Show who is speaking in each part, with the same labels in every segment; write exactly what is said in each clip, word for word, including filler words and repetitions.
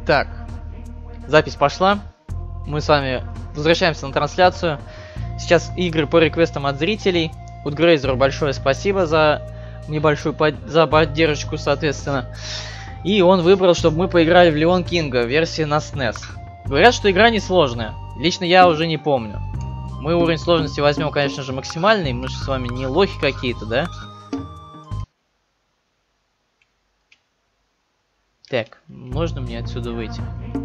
Speaker 1: Так, запись пошла. Мы с вами возвращаемся на трансляцию. Сейчас игры по реквестам от зрителей. Woodgrazer большое спасибо за небольшую под... за поддержку, соответственно. И он выбрал, чтобы мы поиграли в Леон Кинга в версии на снес. Говорят, что игра несложная. Лично я уже не помню. Мы уровень сложности возьмем, конечно же, максимальный. Мы же с вами не лохи какие-то, да? Так, можно мне отсюда выйти?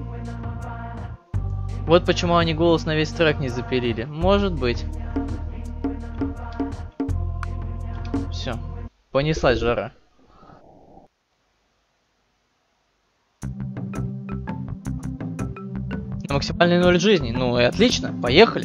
Speaker 1: Вот почему они голос на весь трек не запилили. Может быть. Все. Понеслась жара. На максимальный ноль жизни. Ну и отлично. Поехали.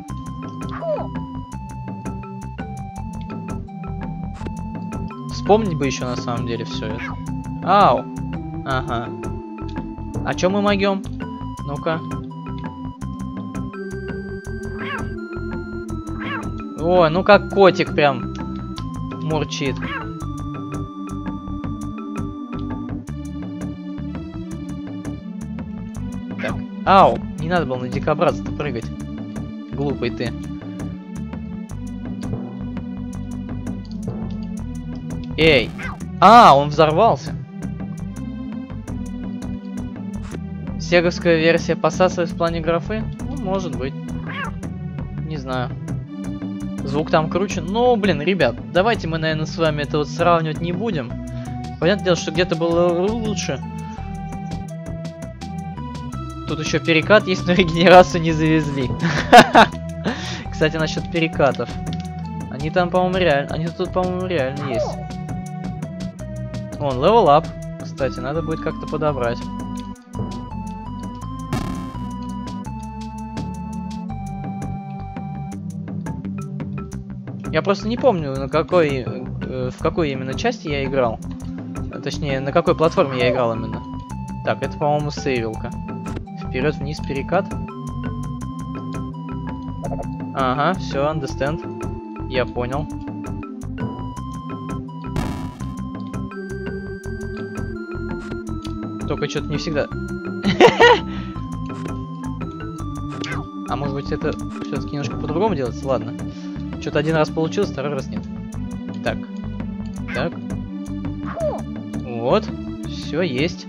Speaker 1: Вспомнить бы еще на самом деле все это. Ау. Ага. А чё мы могем? Ну-ка. О, ну как котик прям мурчит. Так. Ау, не надо было на дикобраза-то прыгать. Глупый ты. Эй. А, он взорвался. Сеговская версия посасывает в плане графы? Ну, может быть. Не знаю. Звук там круче. Ну, блин, ребят, давайте мы, наверное, с вами это вот сравнивать не будем. Понятное дело, что где-то было лучше. Тут еще перекат есть, но регенерацию не завезли. Кстати, насчет перекатов. Они там, по-моему, реально... Они тут, по-моему, реально есть. Вон, level up. Кстати, надо будет как-то подобрать. Я просто не помню, на какой, э, в какой именно части я играл. Точнее, на какой платформе я играл именно. Так, это, по-моему, сейвилка. Вперед, вниз, перекат. Ага, все, understand. Я понял. Только что-то не всегда. А может быть, это все-таки немножко по-другому делается? Ладно. Что-то один раз получилось, второй раз нет. Так. Так. Вот. Все есть.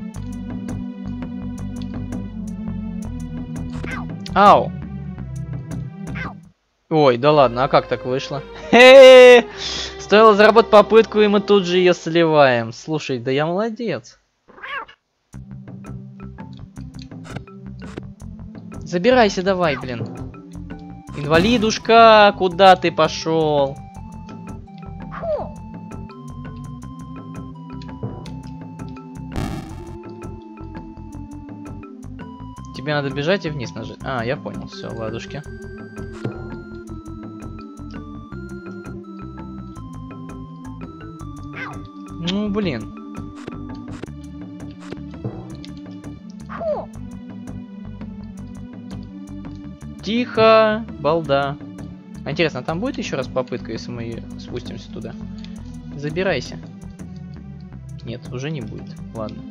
Speaker 1: Ау. Ой, да ладно, а как так вышло? Хе-хе! Стоило заработать попытку, и мы тут же ее сливаем. Слушай, да я молодец. Забирайся давай, блин. Инвалидушка, куда ты пошел? Тебе надо бежать и вниз нажать. А, я понял, все, ладушки. Ну, блин. Тихо, балда. А интересно, а там будет еще раз попытка, если мы спустимся туда? Забирайся. Нет, уже не будет. Ладно.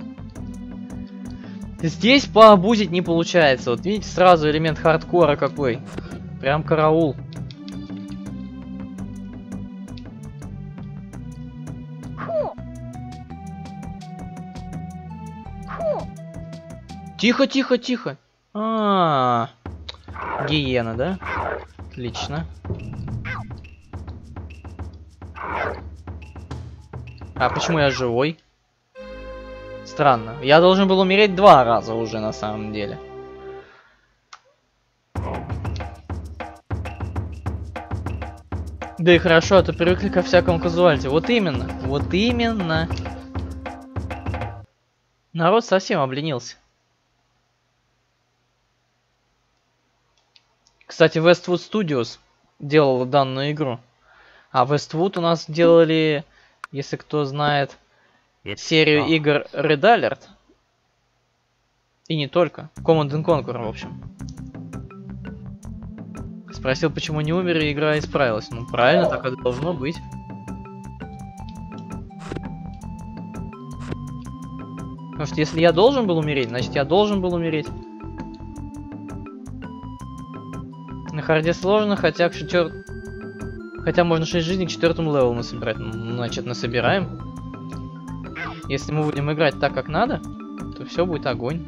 Speaker 1: Здесь пообузить не получается. Вот видите, сразу элемент хардкора какой. Прям караул. Тихо, тихо, тихо. А-а-а. Гиена, да? Отлично. А почему я живой? Странно. Я должен был умереть два раза уже на самом деле. Да и хорошо, а то привыкли ко всякому казуальте. Вот именно. Вот именно. Народ совсем обленился. Кстати, Westwood Studios делала данную игру. А Westwood у нас делали, если кто знает, серию игр Red Alert. И не только. Command and Conquer, в общем. Спросил, почему не умер, и игра исправилась. Ну, правильно, так это должно быть. Потому что если я должен был умереть, значит я должен был умереть. На харде сложно, хотя к четвер... Хотя можно шесть жизней к четвертому левелу насобирать. Ну, значит, насобираем. Если мы будем играть так, как надо, то все будет огонь.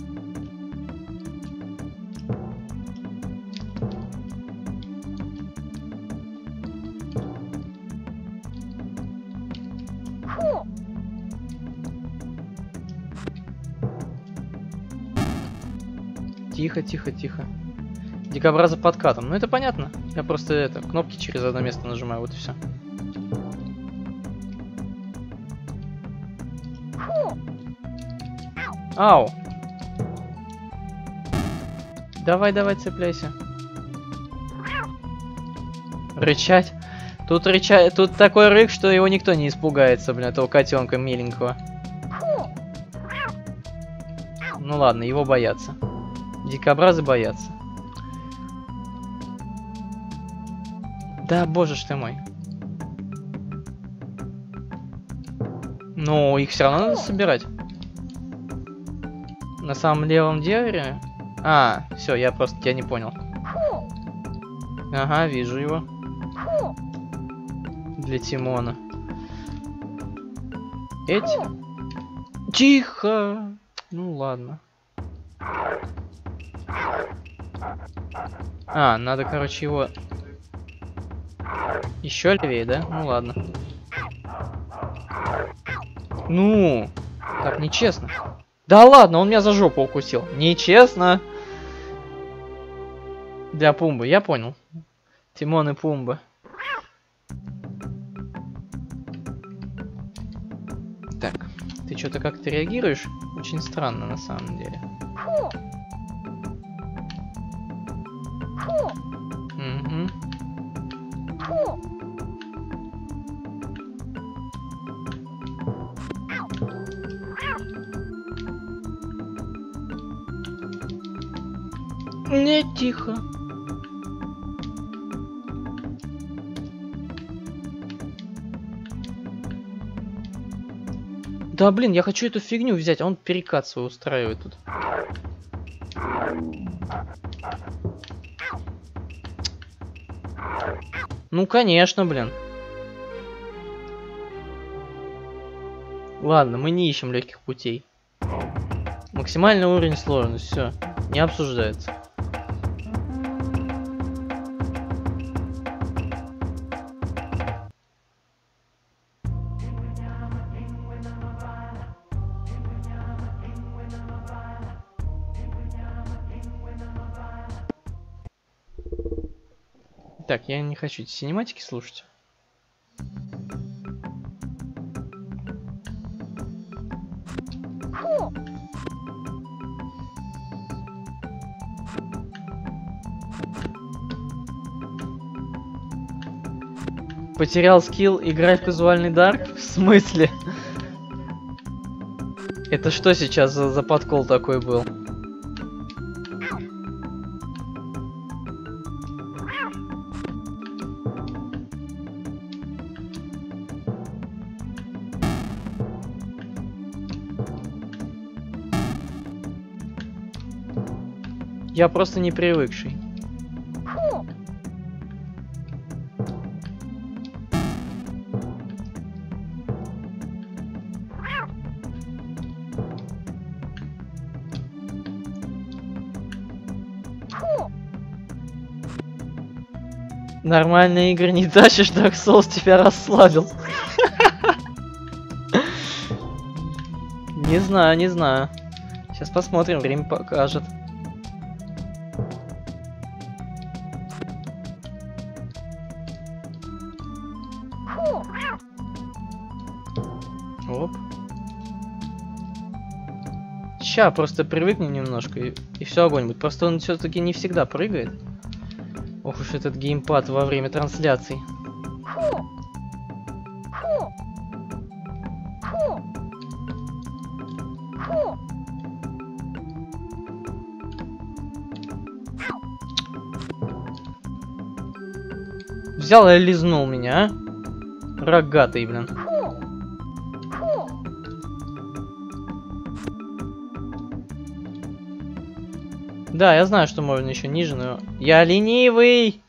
Speaker 1: Тихо, тихо, тихо. Дикобраза подкатом. Ну это понятно. Я просто это кнопки через одно место нажимаю, вот и все. Ау! Давай, давай, цепляйся. Рычать. Тут рычать. Тут такой рык, что его никто не испугается, блин, этого котенка миленького. Ну ладно, его боятся. Дикобразы боятся. Да, боже ж ты мой. Ну, их все равно надо собирать. На самом левом дереве. А, все, я просто тебя не понял. Ага, вижу его. Для Тимона. Эти? Тихо! Ну ладно. А, надо, короче, его... Еще левее, да? Ну ладно. Ну, так нечестно. Да ладно, он меня за жопу укусил. Нечестно. Для Пумбы, я понял. Тимон и Пумба. Так, ты что-то как-то реагируешь? Очень странно на самом деле. Угу. Не, тихо. Да блин, я хочу эту фигню взять, а он перекат свой устраивает тут. Ну конечно, блин. Ладно, мы не ищем легких путей. Максимальный уровень сложности, все, не обсуждается. Так, я не хочу эти синематики слушать. Потерял скилл, играй в казуальный дарк? В смысле? Это что сейчас за, за подкол такой был? Я просто не привыкший. Нормальные игры не тащишь, Dark Souls тебя расслабил. Не знаю, не знаю. Сейчас посмотрим, время покажет. Оп. Ща, просто привыкни немножко, и, и все огонь будет. Просто он все-таки не всегда прыгает. Ох уж этот геймпад во время трансляций. Взял и лизнул меня, а? Рогатый, блин. Да, я знаю, что можно еще ниже, но я ленивый.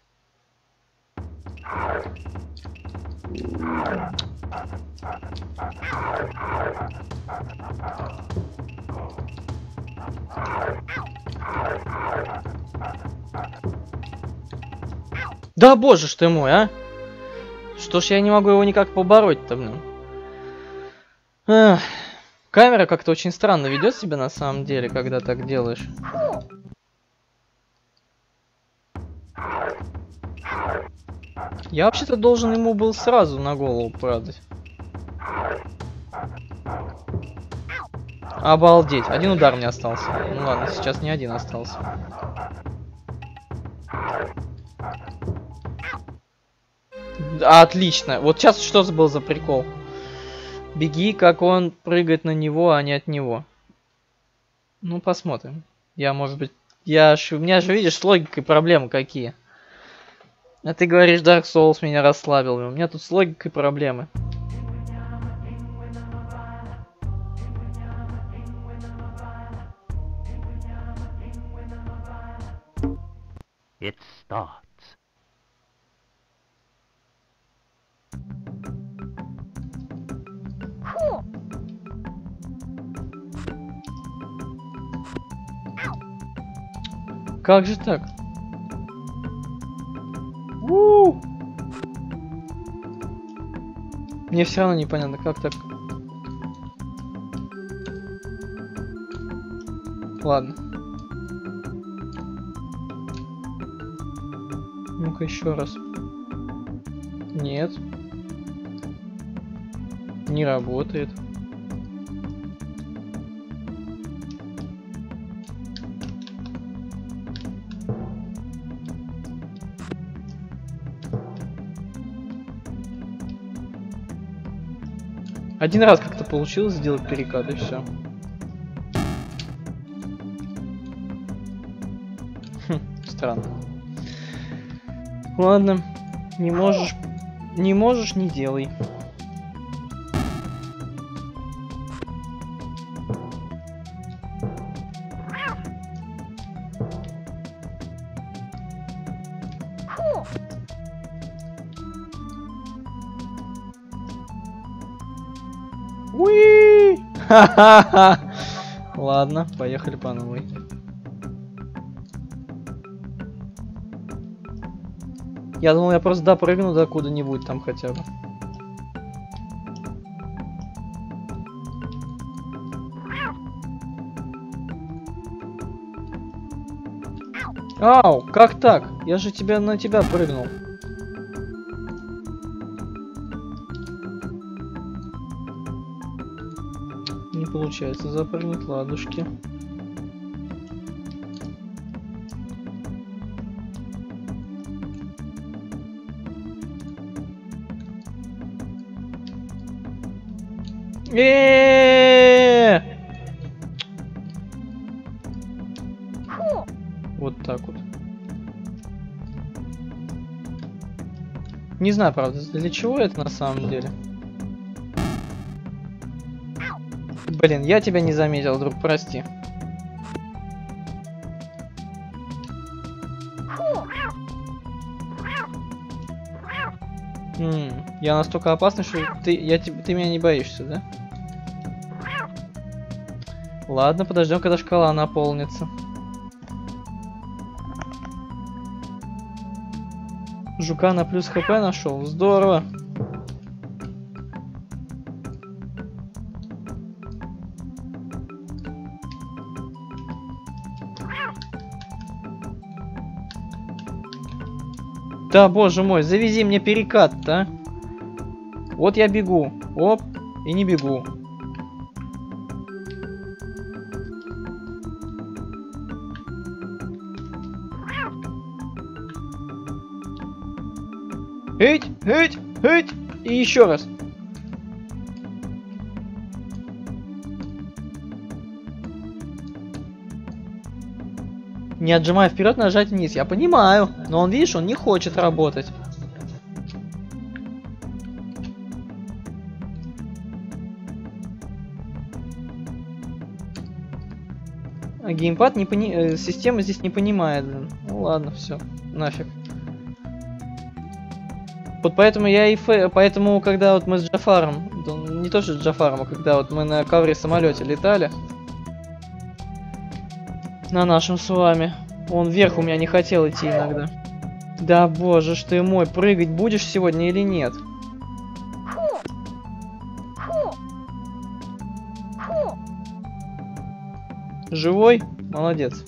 Speaker 1: Да боже ж ты мой, а! Что ж я не могу его никак побороть-то, блин. Эх, камера как-то очень странно ведет себя на самом деле, когда так делаешь. Я вообще-то должен ему был сразу на голову падать. Обалдеть, один удар мне остался. Ну ладно, сейчас не один остался. Отлично. Вот сейчас что был за прикол? Беги, как он прыгает на него, а не от него. Ну, посмотрим. Я, может быть... Я ж... У меня же, видишь, с логикой проблемы какие. А ты говоришь, Dark Souls меня расслабил. У меня тут с логикой проблемы.
Speaker 2: It starts.
Speaker 1: Как же так? У-у-у! Мне все равно непонятно, как так. Ладно. Ну-ка еще раз. Нет. Не работает. Один раз как-то получилось сделать перекат, и все. Хм, странно. Ладно, не можешь, не можешь, не делай. Уи! Ха-ха-ха! Ладно, поехали по новой. Я думал, я просто допрыгну до куда-нибудь там хотя бы. Ау, как так? Я же тебя на тебя прыгнул. Не получается запрыгнуть, ладушки. Э-э-э! Вот так вот. Не знаю, правда, для чего это на самом деле. Блин, я тебя не заметил, друг, прости. М-м, я настолько опасный, что ты, я, ты меня не боишься, да? Ладно, подождем, когда шкала наполнится. Жука на плюс хп нашел, здорово. Да, боже мой, завези мне перекат-то. Вот я бегу. Оп, и не бегу. Эть, эть, эть. И еще раз. Не отжимая вперед, нажать вниз. Я понимаю. Но он, видишь, он не хочет работать. А геймпад не пони... э, система здесь не понимает, блин. Ну ладно, все, нафиг. Вот поэтому я и фэ... поэтому, когда вот мы с Джафаром, да, не то что с Джафаром, а когда вот мы на ковре самолете летали, на нашем с вами, он вверх у меня не хотел идти иногда. Да боже ж ты мой, прыгать будешь сегодня или нет? Живой? Молодец.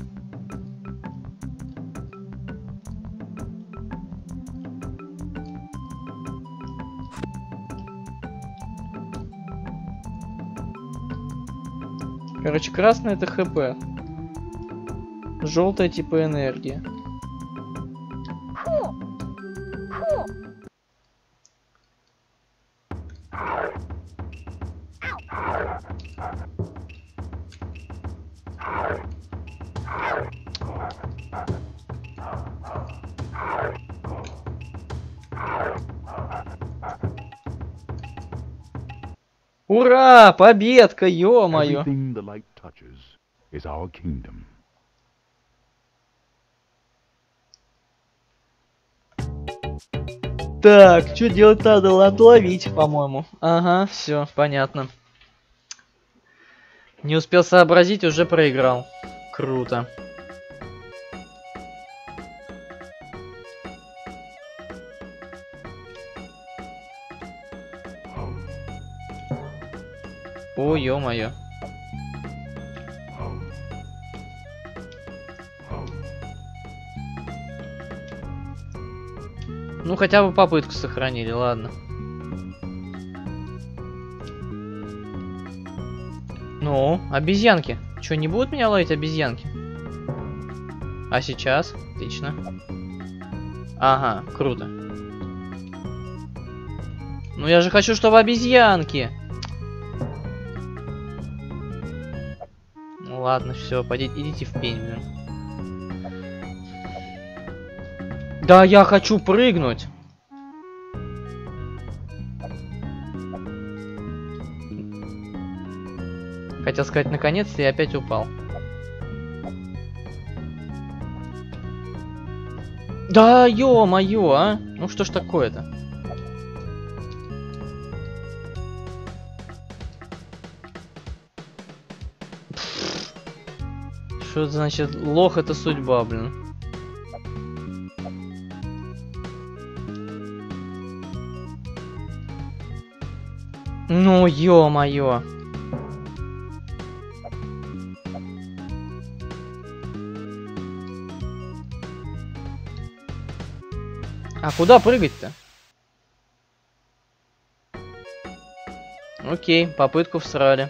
Speaker 1: Короче, красный это ХП. Желтая типа энергия. Ура! Победка, ё-моё!
Speaker 2: Everything the light touches is our kingdom.
Speaker 1: Так, что делать надо? Надо ловить, по-моему. Ага, все, понятно. Не успел сообразить, уже проиграл. Круто. О, ё-моё. Ну, хотя бы попытку сохранили, ладно. Ну, обезьянки. Чё, не будут меня ловить обезьянки? А сейчас? Отлично. Ага, круто. Ну, я же хочу, чтобы обезьянки. Ну, ладно, все, пойдите, идите в пень, блин. Да, я хочу прыгнуть. Хотел сказать, наконец-то, и опять упал. Да, ё-моё, а? Ну что ж такое-то? Что значит лох это судьба, блин? Ну, ё-моё. А куда прыгать-то? Окей, попытку всрали.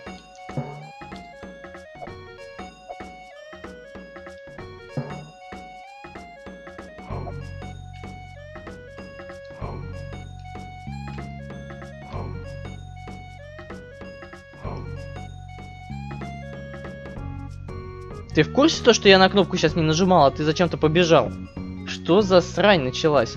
Speaker 1: Ты в курсе то, что я на кнопку сейчас не нажимал, а ты зачем-то побежал? Что за срань началась?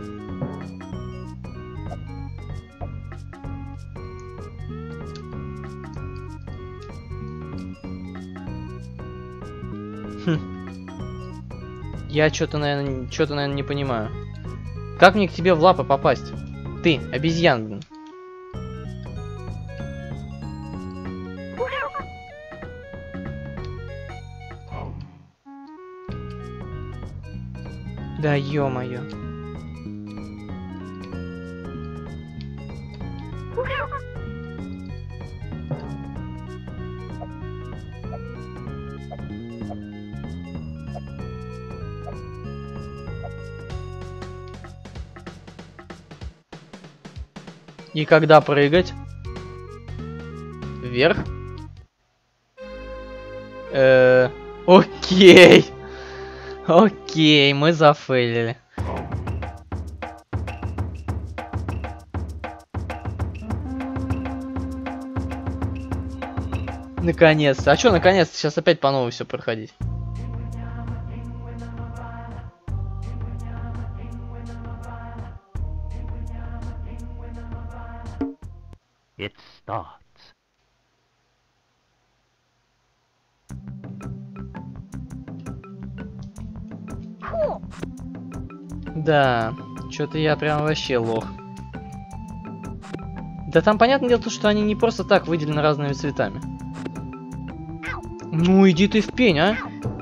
Speaker 1: Хм. Я что-то, наверное, что-то, наверное, не понимаю. Как мне к тебе в лапы попасть? Ты, обезьян, блин. Да ё-моё. И когда прыгать? Вверх? Э, окей. Окей, мы зафейлили. Наконец-то. А чё наконец-то? Сейчас опять по новой все проходить.
Speaker 2: It starts.
Speaker 1: Да, что-то я прям вообще лох. Да там понятное дело, что они не просто так выделены разными цветами. Ну иди ты в пень, а!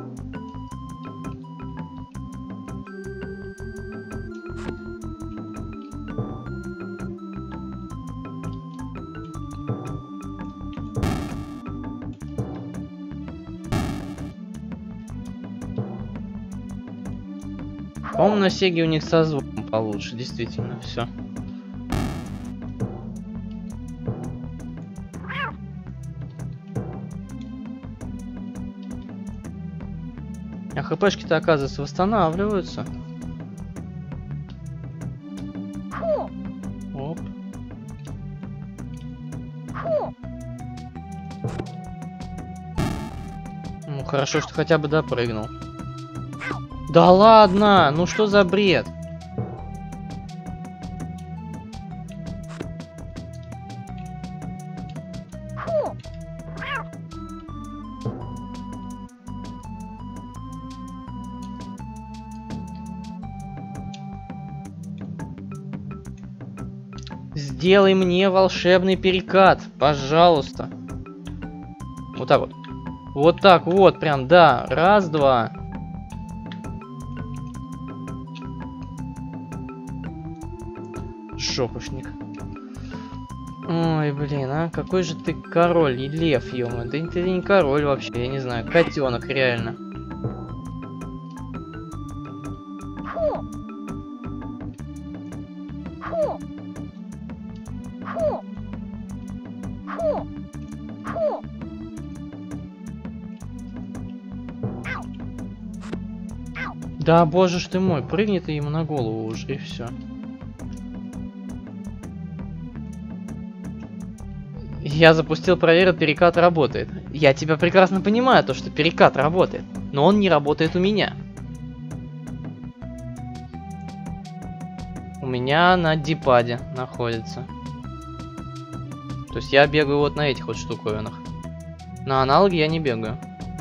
Speaker 1: По-моему, на Сеге у них со звуком получше, действительно, все. А хпшки-то, оказывается, восстанавливаются. Оп. Ну, хорошо, что хотя бы допрыгнул. Да ладно, ну что за бред? Сделай мне волшебный перекат, пожалуйста. Вот так вот. Вот так вот, прям, да. Раз, два. Жопушник. Ой, блин, а какой же ты король и лев, ё-моё. Да ты не король вообще, я не знаю. Котенок, реально. Да, боже ж ты мой, прыгни ты ему на голову уже и все. Я запустил проверить, перекат работает. Я тебя прекрасно понимаю, то что перекат работает, но он не работает у меня. У меня на дипаде находится. То есть я бегаю вот на этих вот штуковинах. На аналоге я не бегаю.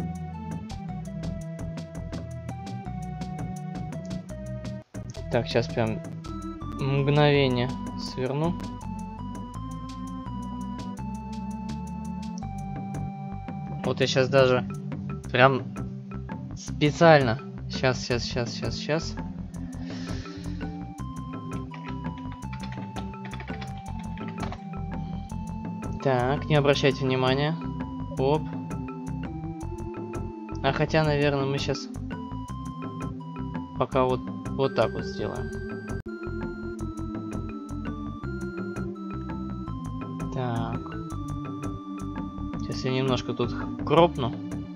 Speaker 1: Так, сейчас прям мгновение сверну. Вот я сейчас даже прям специально. Сейчас, сейчас, сейчас, сейчас, сейчас. Так, не обращайте внимания. Оп. А хотя, наверное, мы сейчас пока вот, вот так вот сделаем. Так. Сейчас я немножко тут кропну.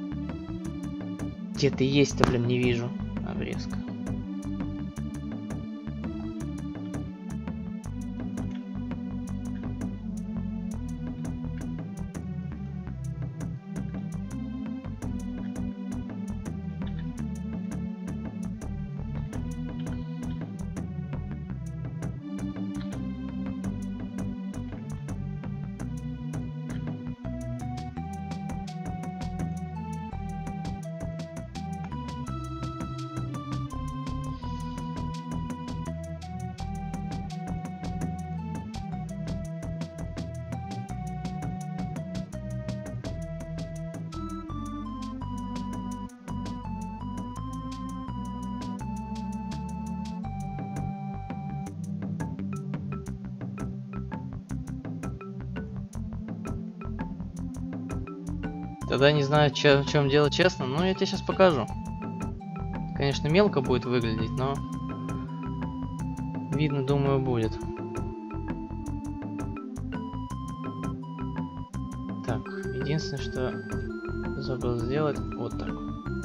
Speaker 1: Где ты есть-то, блин, не вижу. Обрезка. Тогда не знаю, че, в чем дело, честно, но я тебе сейчас покажу. Конечно, мелко будет выглядеть, но видно, думаю, будет. Так, единственное, что забыл сделать, вот так.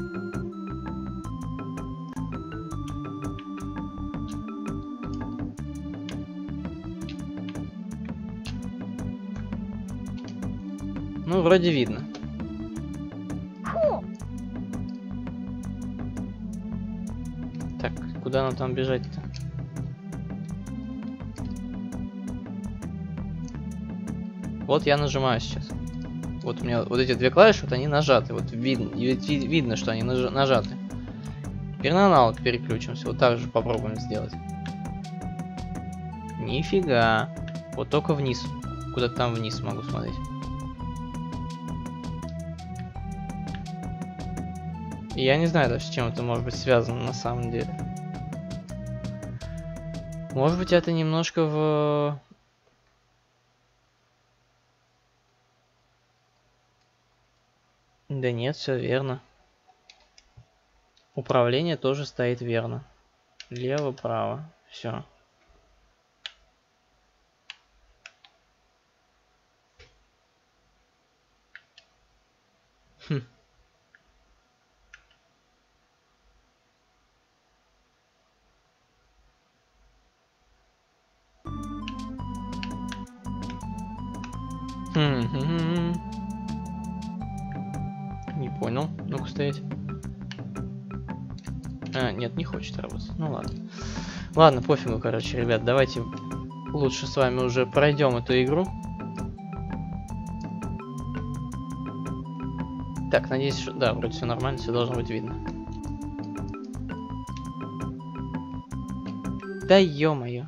Speaker 1: Ну, вроде видно. Так, куда нам там бежать-то? Вот я нажимаю сейчас. Вот у меня вот эти две клавиши, вот они нажаты. Вот видно, видно, что они наж, нажаты. Теперь на аналог переключимся. Вот так же попробуем сделать. Нифига. Вот только вниз. Куда-то там вниз могу смотреть. И я не знаю даже, с чем это может быть связано на самом деле. Может быть, это немножко в... Да нет, все верно. Управление тоже стоит верно. Лево, право. Все. Хм. Хм-хм-хм. Не понял. Ну-ка стоять. А, нет, не хочет работать. Ну ладно. Ладно, пофигу, короче, ребят. Давайте лучше с вами уже пройдем эту игру. Так, надеюсь, что... Да, вроде все нормально, все должно быть видно. Да ё-моё.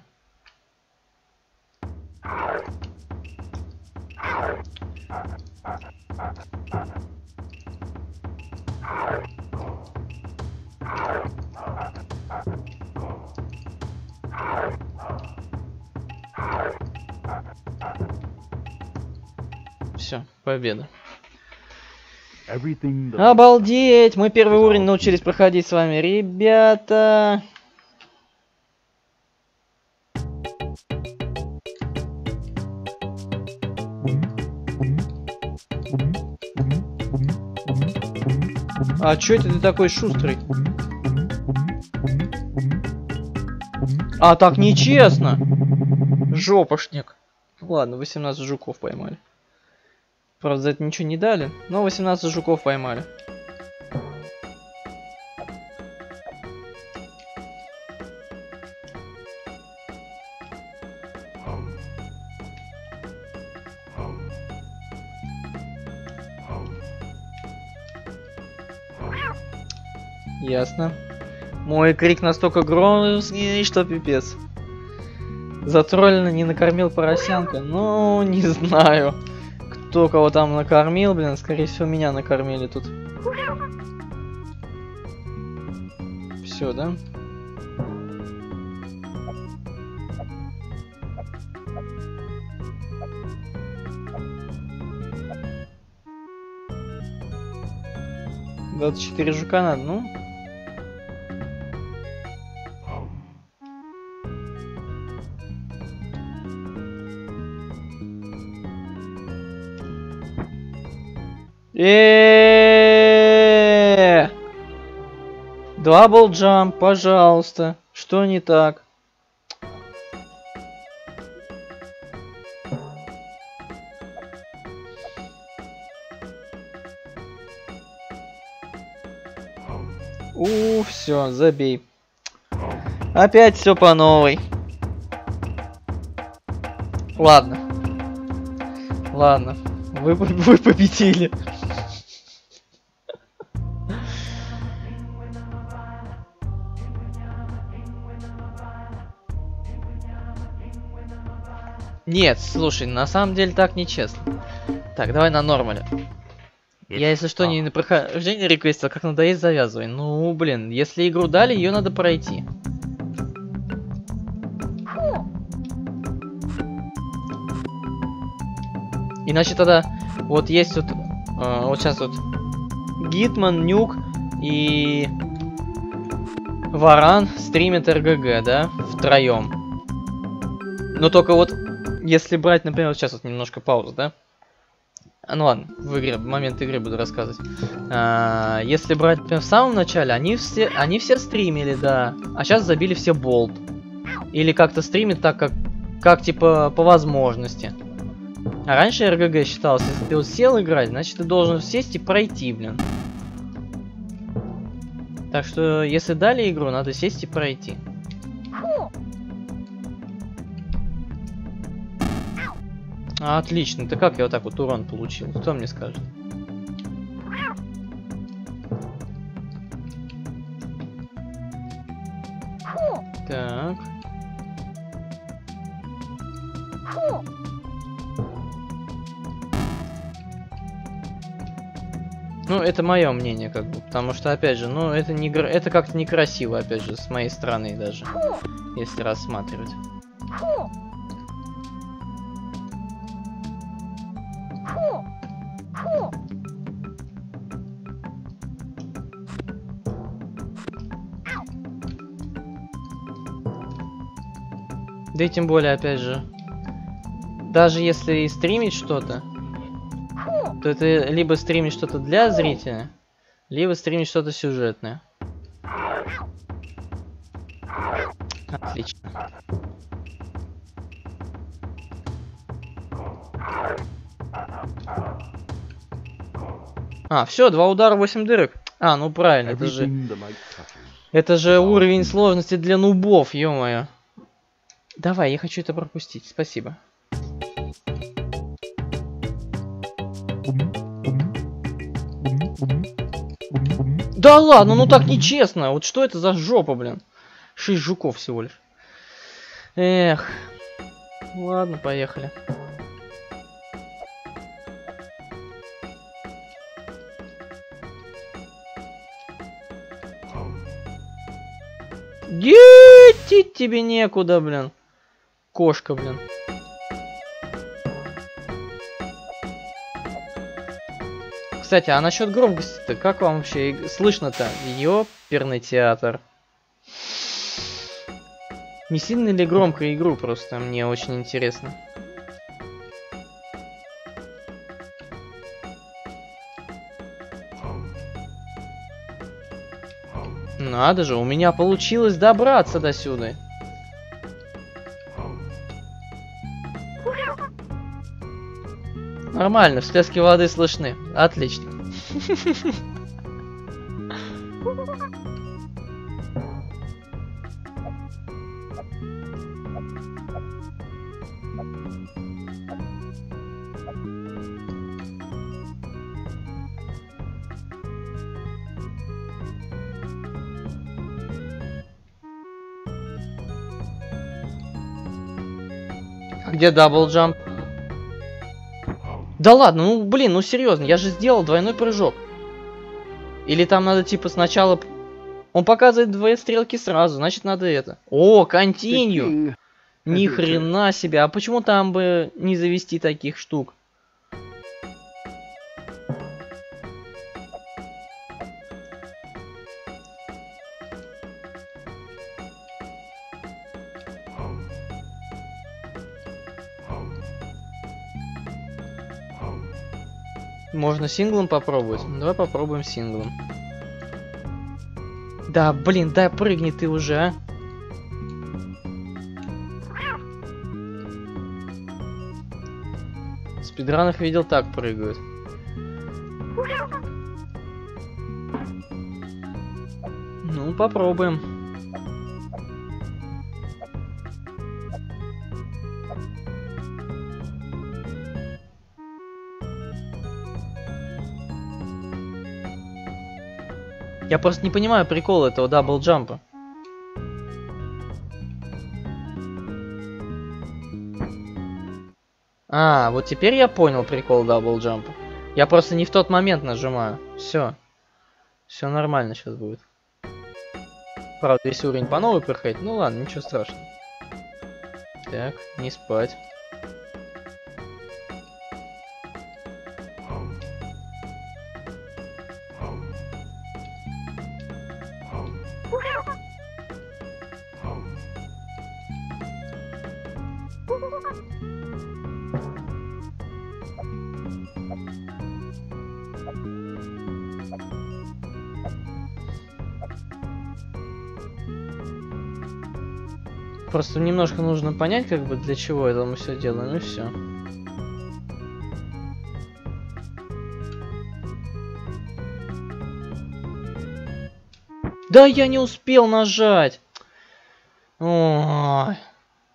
Speaker 1: Все, победа. Обалдеть! Мы первый уровень научились проходить с вами, ребята. А чё это ты такой шустрый? А, так нечестно! Жопошник. Ладно, восемнадцать жуков поймали. Правда, за это ничего не дали, но восемнадцать жуков поймали. Ясно. Мой крик настолько громкий, что пипец. Затролленно не накормил поросянка. Ну, не знаю. Кто кого там накормил, блин, скорее всего меня накормили тут. Все, да? двадцать четыре жука надо, ну? Эээ! Дабл джамп, пожалуйста. Что не так? У, все, забей. Опять все по новой. Ладно. Ладно. Вы, вы победили. Нет, слушай, на самом деле так нечестно. Так, давай на нормале. Я, если что, не на прохождение реквестил, как надоест, завязывай. Ну, блин, если игру дали, ее надо пройти. Иначе тогда, вот есть вот, э, вот сейчас вот Гитман, Нюк и Варан стримят эр гэ гэ, да, втроем. Но только вот, если брать, например, вот сейчас вот немножко пауза, да? А, ну ладно, в игре, в момент игры буду рассказывать. А, если брать, например, в самом начале, они все, они все стримили, да, а сейчас забили все болт. Или как-то стримят так, как, как типа по возможности. А раньше эр гэ гэ считалось, если ты вот сел играть, значит ты должен сесть и пройти, блин. Так что, если дали игру, надо сесть и пройти. А, отлично, ты как я вот так вот урон получил? Кто мне скажет? Так. Ну, это мое мнение, как бы, потому что, опять же, ну, это не гр... это как-то некрасиво, опять же, с моей стороны даже, если рассматривать. Да и тем более, опять же, даже если и стримить что-то, то это либо стримить что-то для зрителя, либо стримить что-то сюжетное. Отлично. А, все, два удара, восемь дырок. А, ну правильно, это же... Это же уровень сложности для нубов, ё-моё. Давай, я хочу это пропустить, спасибо. Да ладно, ну так нечестно. Вот что это за жопа, блин? Шесть жуков всего лишь. Эх. Ладно, поехали. Идти тебе некуда, блин. Кошка, блин. Кстати, а насчет громкости-то, как вам вообще слышно-то? Ёперный театр. Не сильно ли громко игру, просто мне очень интересно. Надо же, у меня получилось добраться до сюда. Нормально, всплески воды слышны. Отлично. Где даблджамп? Да ладно, ну блин, ну серьезно, я же сделал двойной прыжок. Или там надо типа сначала... Он показывает две стрелки сразу, значит надо это. О, континью! Ни хрена себе, а почему там бы не завести таких штук? Можно синглом попробовать? Давай попробуем синглом. Да, блин, да прыгни ты уже, а. Спидранах видел, так прыгают. Ну, попробуем. Я просто не понимаю прикола этого даблджампа. А, вот теперь я понял прикол даблджампа. Я просто не в тот момент нажимаю. Все. Все нормально сейчас будет. Правда, если уровень по новой проходить, ну ладно, ничего страшного. Так, не спать. Просто немножко нужно понять, как бы для чего это мы все делаем, и все. Да я не успел нажать. Ой.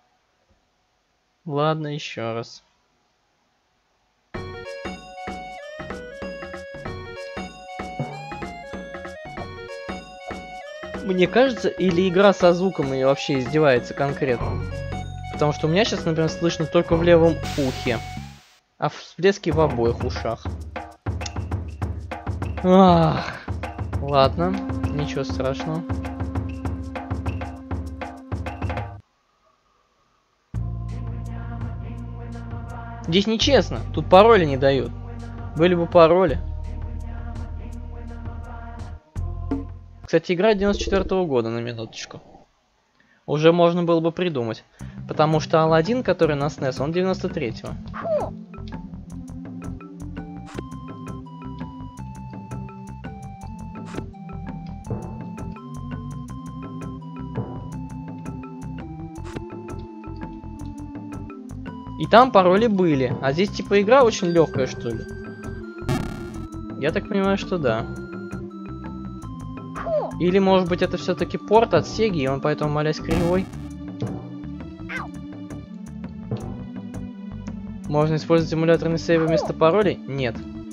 Speaker 1: Ладно, еще раз. Мне кажется, или игра со звуком и вообще издевается конкретно. Потому что у меня сейчас, например, слышно только в левом ухе. А всплески в обоих ушах. Ах. Ладно, ничего страшного. Здесь нечестно. Тут пароли не дают. Были бы пароли. Кстати, игра девяносто четвёртого года, на минуточку. Уже можно было бы придумать. Потому что Аладдин, который на снес, он девяносто третьего. И там пароли были. А здесь типа игра очень легкая, что ли? Я так понимаю, что да. Или может быть это все-таки порт от Сеги, и он поэтому молясь кривой. Можно использовать эмуляторный сейв вместо паролей? Нет.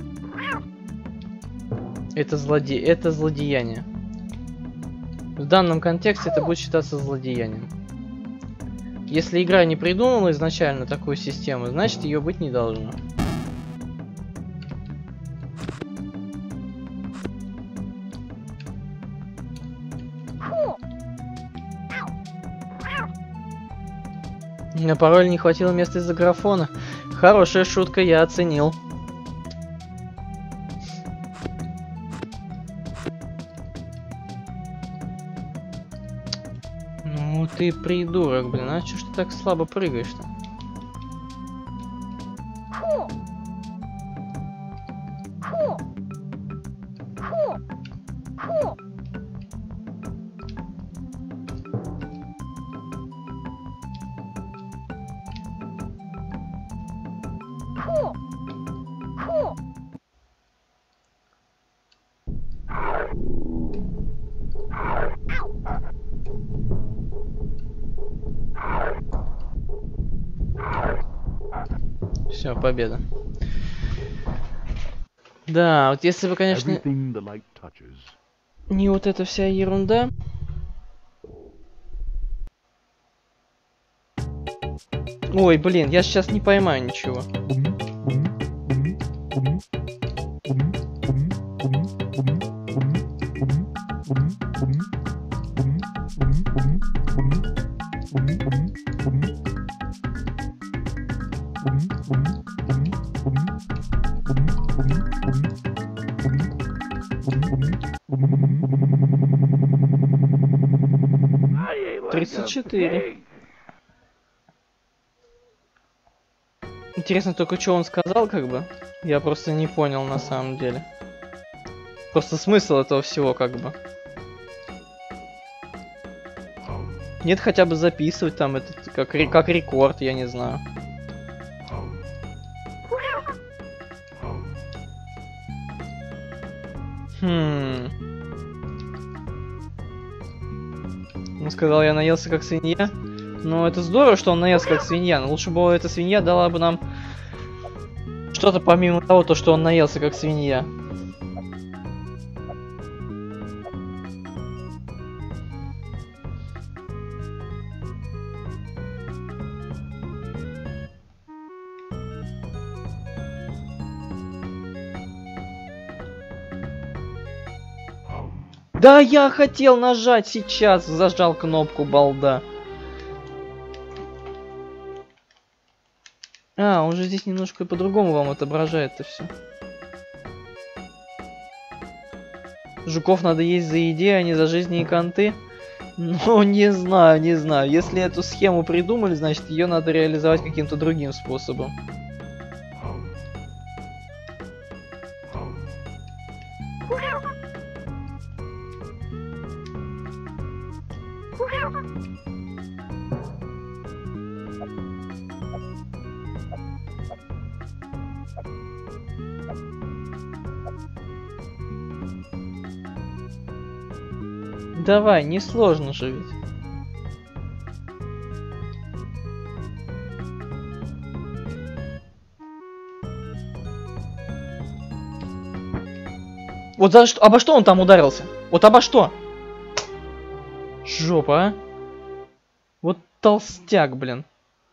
Speaker 1: Это злоде... это злодеяние. В данном контексте это будет считаться злодеянием. Если игра не придумала изначально такую систему, значит ее быть не должно. На пароль не хватило места из-за графона. Хорошая шутка, я оценил. Ну ты придурок, блин, а чё ж ты так слабо прыгаешь-то? Все, победа. Да, вот если бы, конечно, не вот эта вся ерунда. Ой, блин, я сейчас не поймаю ничего. тридцать четыре. Интересно только, что он сказал, как бы. Я просто не понял на самом деле. Просто смысл этого всего, как бы. Нет, хотя бы записывать там этот, как, как рекорд, я не знаю. Хм. Он сказал, я наелся как свинья. Ну, это здорово, что он наелся как свинья, но лучше бы эта свинья дала бы нам что-то помимо того, то, что он наелся как свинья. Да, я хотел нажать сейчас, зажал кнопку, балда. А, он же здесь немножко по-другому вам отображает это все. Жуков надо есть за еде, а не за жизни и конты. Ну, не знаю, не знаю. Если эту схему придумали, значит ее надо реализовать каким-то другим способом. Давай, несложно же ведь. Вот за что? Обо что он там ударился? Вот обо что? Жопа, а? Вот толстяк, блин.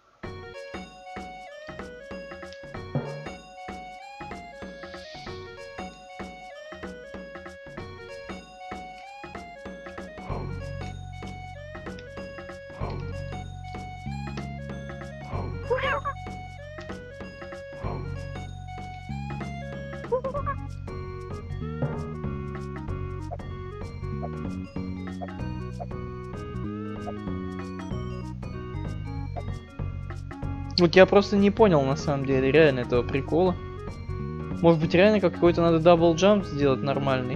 Speaker 1: Вот я просто не понял на самом деле реально этого прикола. Может быть реально какой-то надо дабл джамп сделать нормальный.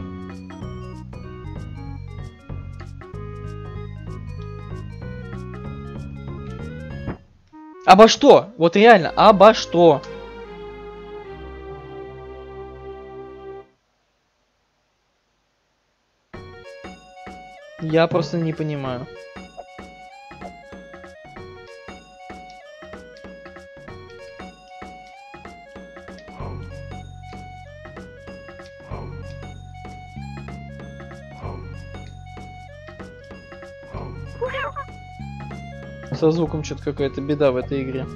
Speaker 1: Обо что? Вот реально, обо что? Я просто не понимаю. Со звуком что-то какая-то беда в этой игре.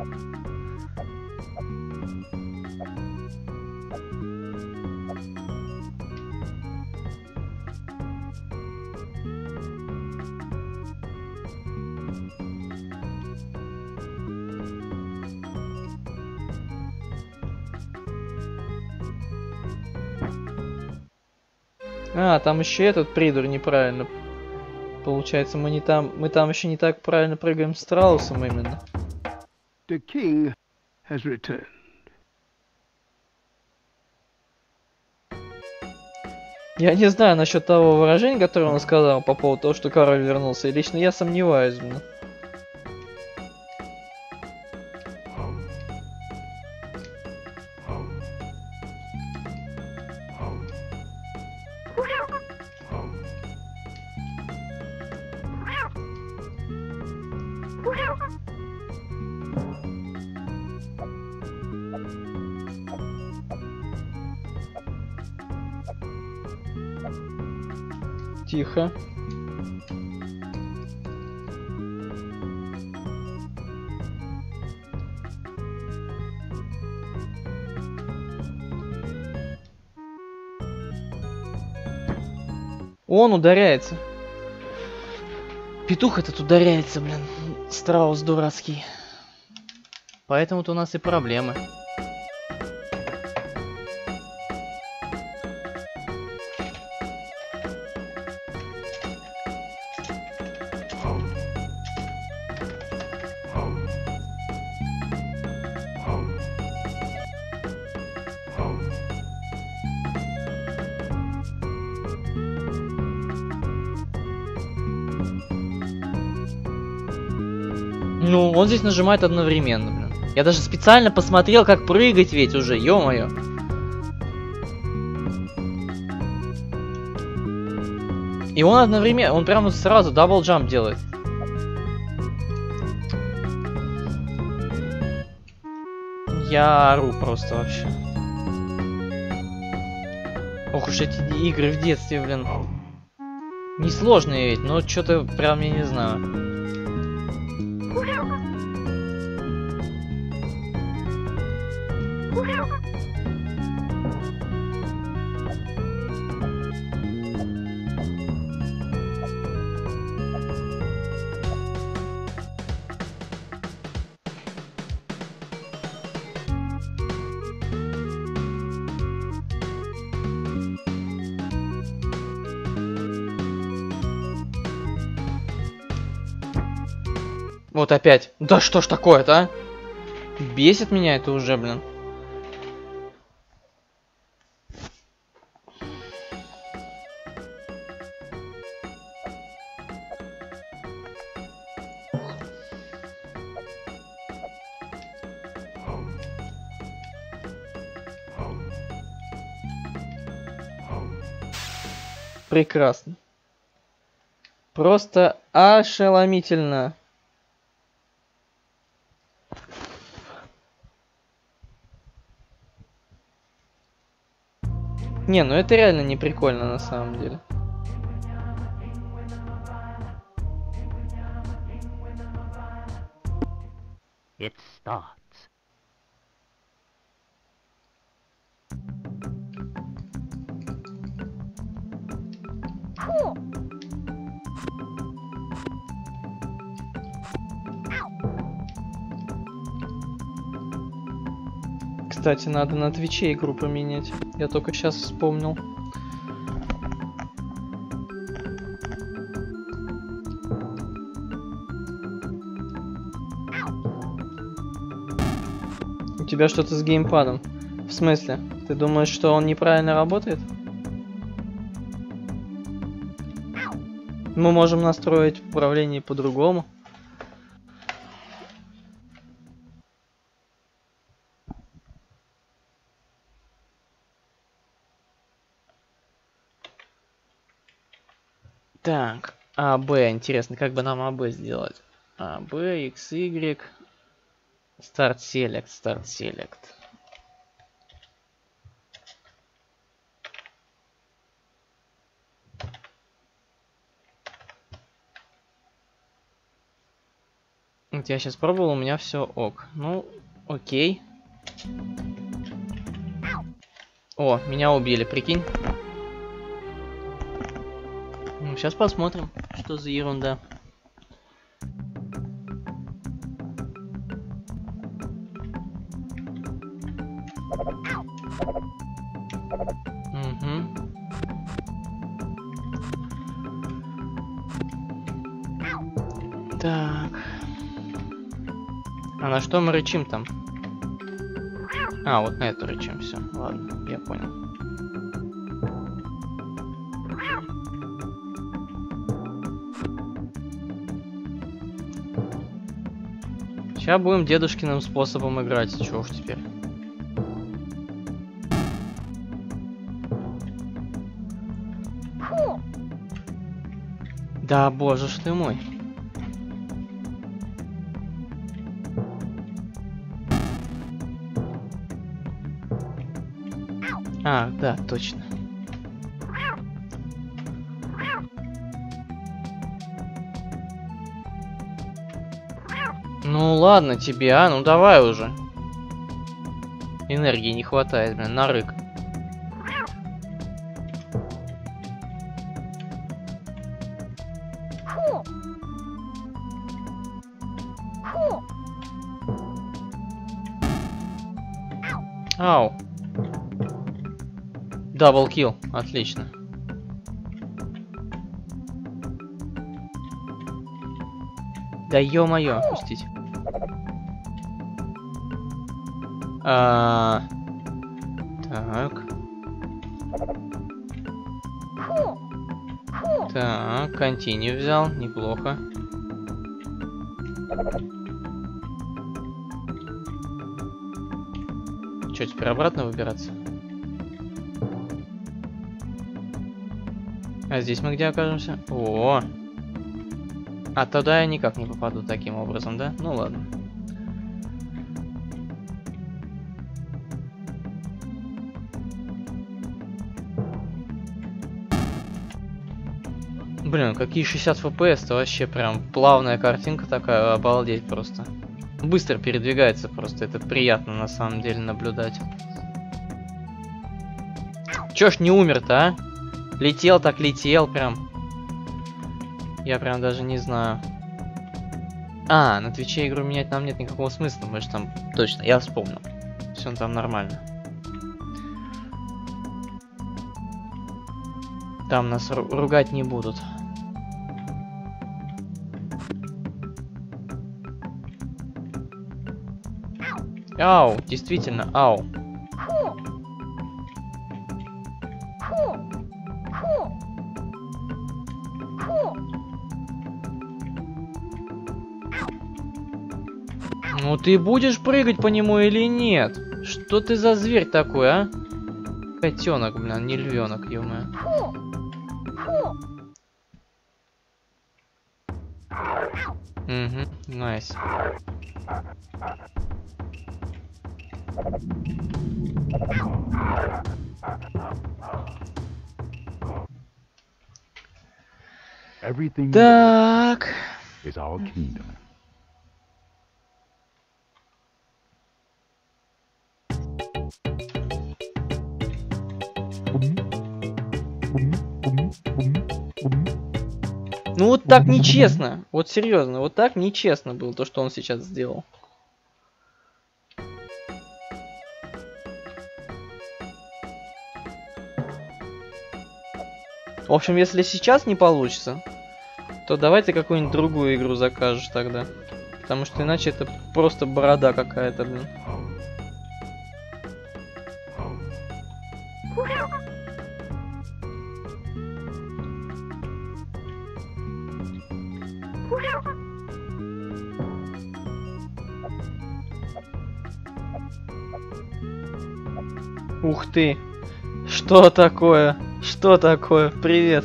Speaker 1: А, там еще этот придур неправильно. Получается, мы не там, мы там еще не так правильно прыгаем с страусом именно.
Speaker 2: The king has returned.
Speaker 1: Я не знаю насчет того выражения, которое он сказал по поводу того, что король вернулся. И лично я сомневаюсь. Блин. Тихо. Он ударяется. Петух этот ударяется, блин. Страус дурацкий. Поэтому-то у нас и проблемы. Ну, он здесь нажимает одновременно, блин. Я даже специально посмотрел, как прыгать ведь уже, ё-моё. И он одновременно, он прямо сразу дабл джамп делает. Я ору просто вообще. Ох уж эти игры в детстве, блин. Несложные ведь, но что-то прям я не знаю. Вот опять. Да что ж такое-то, а? Бесит меня это уже, блин. Прекрасно. Просто ошеломительно. Не, ну это реально не прикольно на самом деле.
Speaker 3: It starts.
Speaker 1: Кстати, надо на Твиче игру поменять. Я только сейчас вспомнил. У тебя что-то с геймпадом. В смысле? Ты думаешь, что он неправильно работает? Мы можем настроить управление по-другому. Так, А, Б. Интересно, как бы нам А, Б сделать? А, Б, X, Y. Start Select, Start Select. Вот я сейчас пробовал, у меня все ок. Ну, окей. О, меня убили, прикинь. Ну, сейчас посмотрим, что за ерунда. Угу. Так. А на что мы рычим там? А, вот на это рычим, все. Ладно, я понял. Сейчас будем дедушкиным способом играть. Чего уж теперь. Да, боже ж ты мой. А, да, точно. Ну ладно тебе, а, ну давай уже. Энергии не хватает, блин, на рык. Ау. Даблкил, отлично. Да ё-моё, пустите. А... Так. Так, континью взял, неплохо. Чё, теперь обратно выбираться? А здесь мы где окажемся? О! А туда я никак не попаду таким образом, да? Ну ладно. Блин, какие шестьдесят эф пи эс, это вообще прям плавная картинка такая, обалдеть просто. Быстро передвигается просто, это приятно на самом деле наблюдать. Чё ж не умер-то, а? Летел так летел прям. Я прям даже не знаю. А, на Твиче игру менять нам нет никакого смысла, мы же там... Точно, я вспомнил. Все там нормально. Там нас ру ругать не будут. Ау, действительно, ау. Ну ты будешь прыгать по нему или нет? Что ты за зверь такой, а? Котенок, блин, не львенок, ё-моё. Угу, найс.
Speaker 2: Everything
Speaker 1: Так.
Speaker 2: is our kingdom.
Speaker 1: Ну вот так нечестно. Вот серьезно, вот так нечестно было то, что он сейчас сделал. В общем, если сейчас не получится, то давай ты какую-нибудь другую игру закажешь тогда. Потому что иначе это просто борода какая-то, блин. Ух ты! Что такое? Что такое? Привет!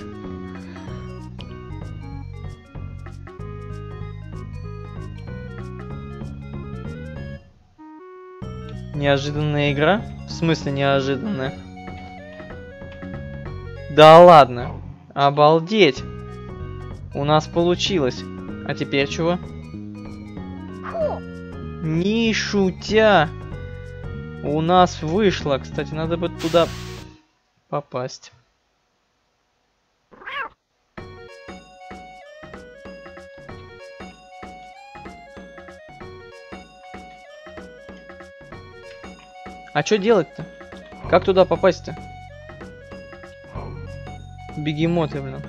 Speaker 1: Неожиданная игра? В смысле неожиданная? Да ладно! Обалдеть! У нас получилось. А теперь чего? Не шутя! У нас вышло. Кстати, надо бы туда попасть. А что делать-то? Как туда попасть-то? Бегемоты, блин.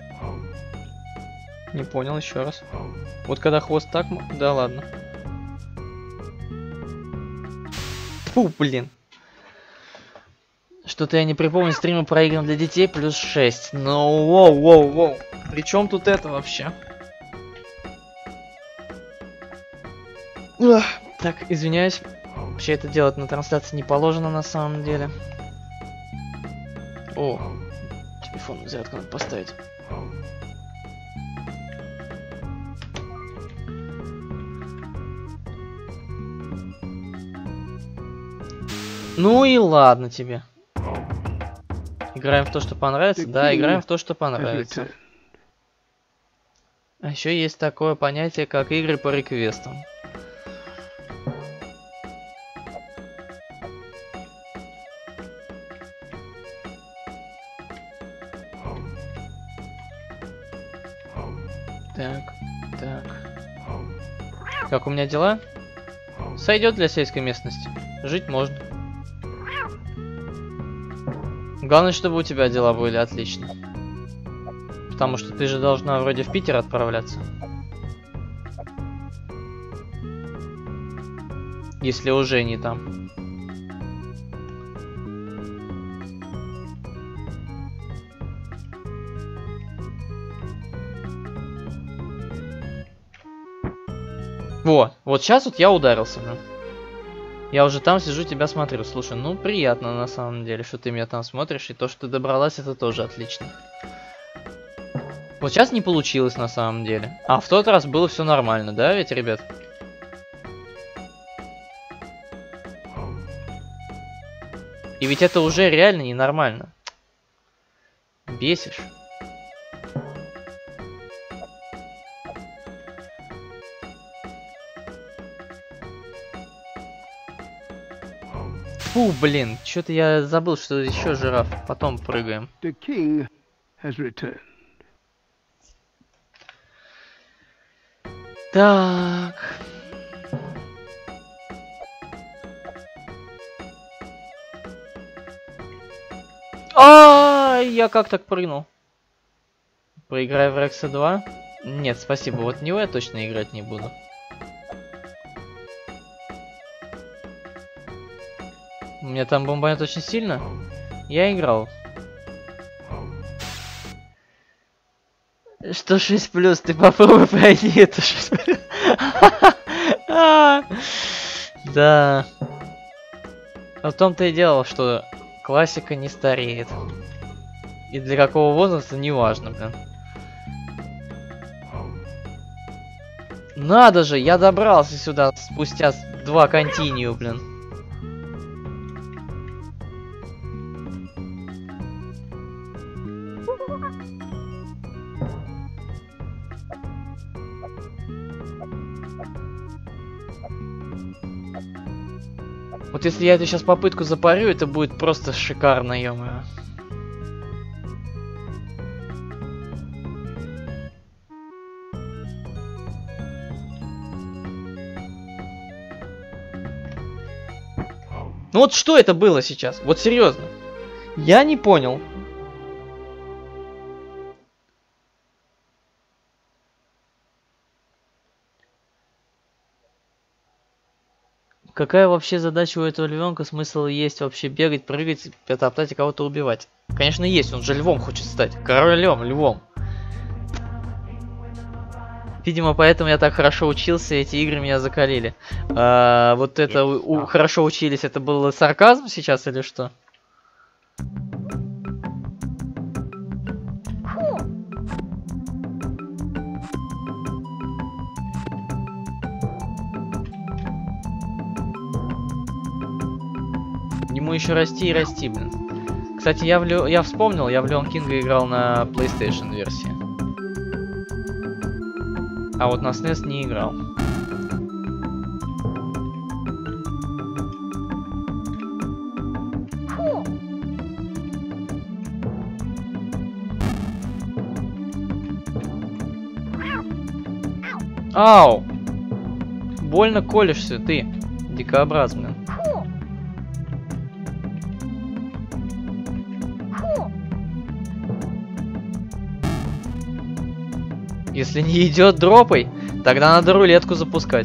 Speaker 1: Не понял, еще раз. Вот когда хвост так... Да ладно. Фу, блин. Что-то я не припомню стримы про игры для детей плюс шесть. Ну, воу, воу, воу. При чем тут это вообще? Ах, так, извиняюсь. Вообще это делать на трансляции не положено на самом деле. О, телефон зарядку надо поставить. Ну и ладно тебе. Играем в то, что понравится? Да, играем в то, что понравится. А еще есть такое понятие, как игры по реквестам. Так, так. Как у меня дела? Сойдет для сельской местности. Жить можно. Главное, чтобы у тебя дела были отлично. Потому что ты же должна вроде в Питер отправляться. Если уже не там. Вот, вот сейчас вот я ударился, блин. Я уже там сижу, тебя смотрю. Слушай, ну приятно на самом деле, что ты меня там смотришь. И то, что ты добралась, это тоже отлично. Вот сейчас не получилось на самом деле. А в тот раз было все нормально, да ведь, ребят? И ведь это уже реально ненормально. Бесишь. Фу, блин, что-то я забыл, что еще жираф. Потом прыгаем.
Speaker 2: The king has returned.
Speaker 1: Так. А, я как так прыгнул? Поиграй в Рекса два? Нет, спасибо, вот в него я точно играть не буду. У меня там бомбанет очень сильно. Я играл. сто шесть плюс, ты попробуй пройди это шесть плюс. Да. В том-то и дело, что классика не стареет. И для какого возраста, не важно, блин. Надо же, я добрался сюда спустя два континью, блин. Вот если я эту сейчас попытку запарю, это будет просто шикарно, ё-моё. Ну вот что это было сейчас? Вот серьезно. Я не понял. Какая вообще задача у этого львенка? Смысл есть вообще бегать, прыгать, топтать и кого-то убивать? Конечно есть, он же львом хочет стать. Королем, львом. Видимо, поэтому я так хорошо учился, эти игры меня закалили. А, вот это у, хорошо учились, это был сарказм сейчас или что? Ему еще расти и расти, блин. Кстати, я, в Лё... я вспомнил, я в Леон Кинга играл на PlayStation версии. А вот на эс эн и эс не играл. Ау! Больно колешься ты, дикообраз, блин. Если не идет дропой, тогда надо рулетку запускать.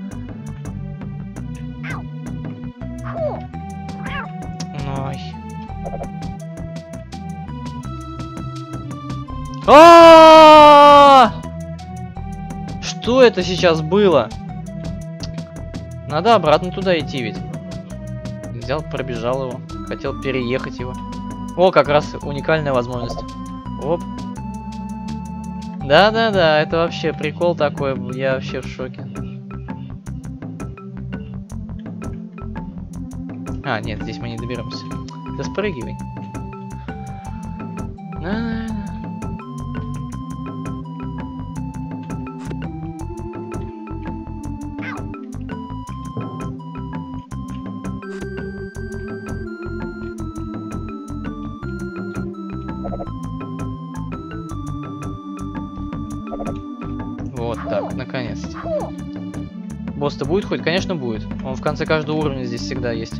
Speaker 1: Ой. А-а-а! Что это сейчас было? Надо обратно туда идти ведь. Взял, пробежал его. Хотел переехать его. О, как раз уникальная возможность. Оп. Да-да-да, это вообще прикол такой, я вообще в шоке. А, нет, здесь мы не доберемся. Да спрыгивай. Да-да-да. Вот так, наконец-то. Босс-то будет хоть? Конечно будет. Он в конце каждого уровня здесь всегда есть.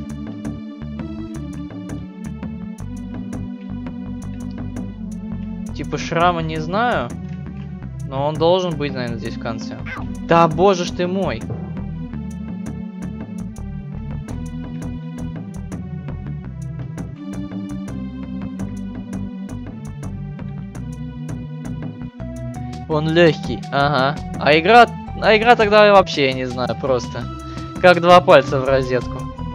Speaker 1: Типа шрама не знаю, но он должен быть, наверное, здесь в конце. Да боже ж ты мой! Он легкий, ага. А игра, а игра тогда вообще я не знаю, просто как два пальца в розетку.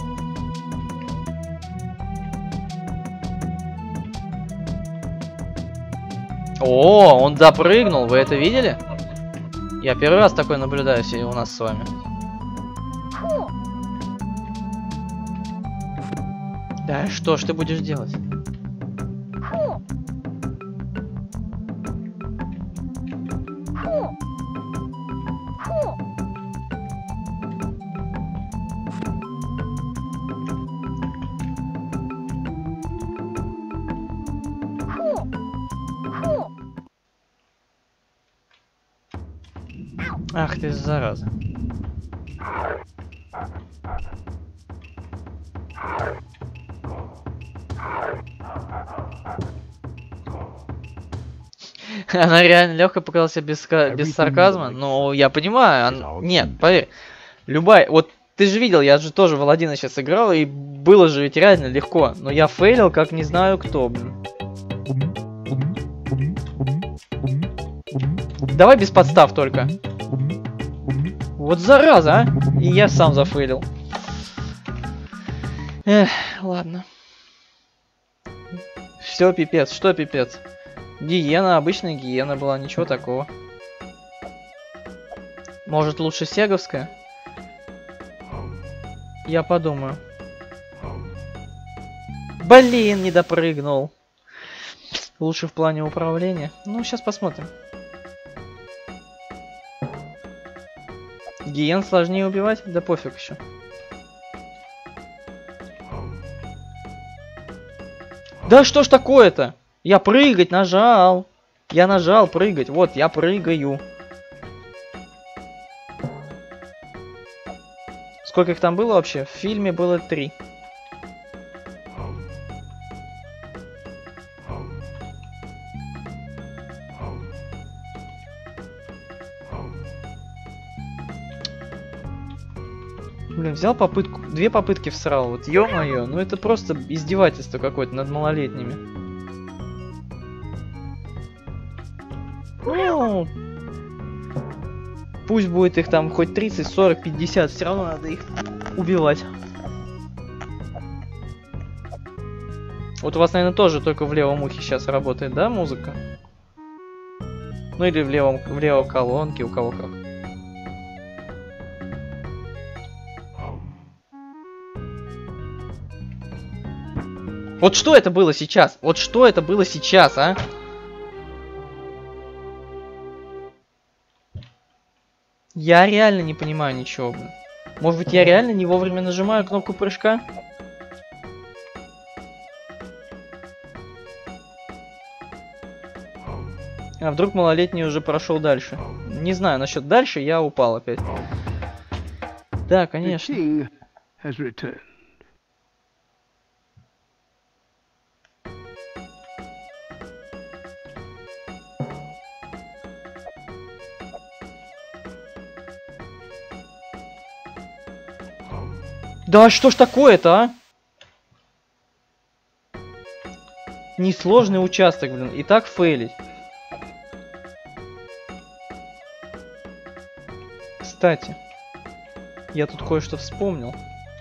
Speaker 1: О, он допрыгнул, вы это видели? Я первый раз такой наблюдаю у нас с вами. Да что ж ты будешь делать? Ах ты зараза. Она реально легко показалась без, без сарказма. Но я понимаю, он... нет, поверь. Любая... Вот ты же видел, я же тоже в Аладдина сейчас играл, и было же ведь реально легко. Но я фейлил, как не знаю кто, блин. Давай без подстав только. Вот зараза, а! И я сам зафейлил. Эх, ладно. Все, пипец, что пипец? Гиена, обычная гиена была, ничего такого. Может лучше сеговская? Я подумаю. Блин, не допрыгнул. Лучше в плане управления. Ну, сейчас посмотрим. Гиен сложнее убивать? Да пофиг еще. Да что ж такое-то? Я прыгать нажал. Я нажал прыгать. Вот, я прыгаю. Сколько их там было вообще? В фильме было три. Блин, взял попытку, две попытки всрал. Вот ё-моё, ну это просто издевательство какое-то над малолетними. Ну, пусть будет их там хоть тридцать, сорок, пятьдесят, все равно надо их убивать. Вот у вас, наверное, тоже только в левом ухе сейчас работает, да, музыка? Ну или в левом, в левой колонке, у кого как. Вот что это было сейчас? Вот что это было сейчас, а? Я реально не понимаю ничего, блин. Может быть, я реально не вовремя нажимаю кнопку прыжка? А вдруг малолетний уже прошел дальше? Не знаю, насчет дальше я упал опять. Да, конечно. Да что ж такое-то, а? Несложный участок, блин. И так фейлить. Кстати, я тут кое-что вспомнил.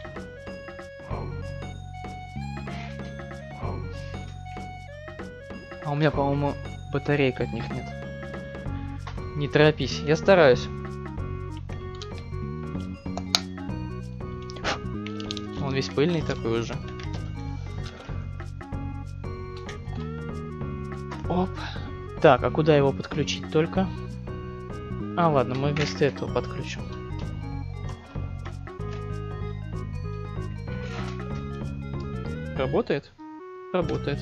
Speaker 1: А у меня, по-моему, батарейк от них нет. Не торопись, я стараюсь. Он весь пыльный такой уже. Оп. Так, а куда его подключить только? А, ладно, мы вместо этого подключим. Работает? Работает.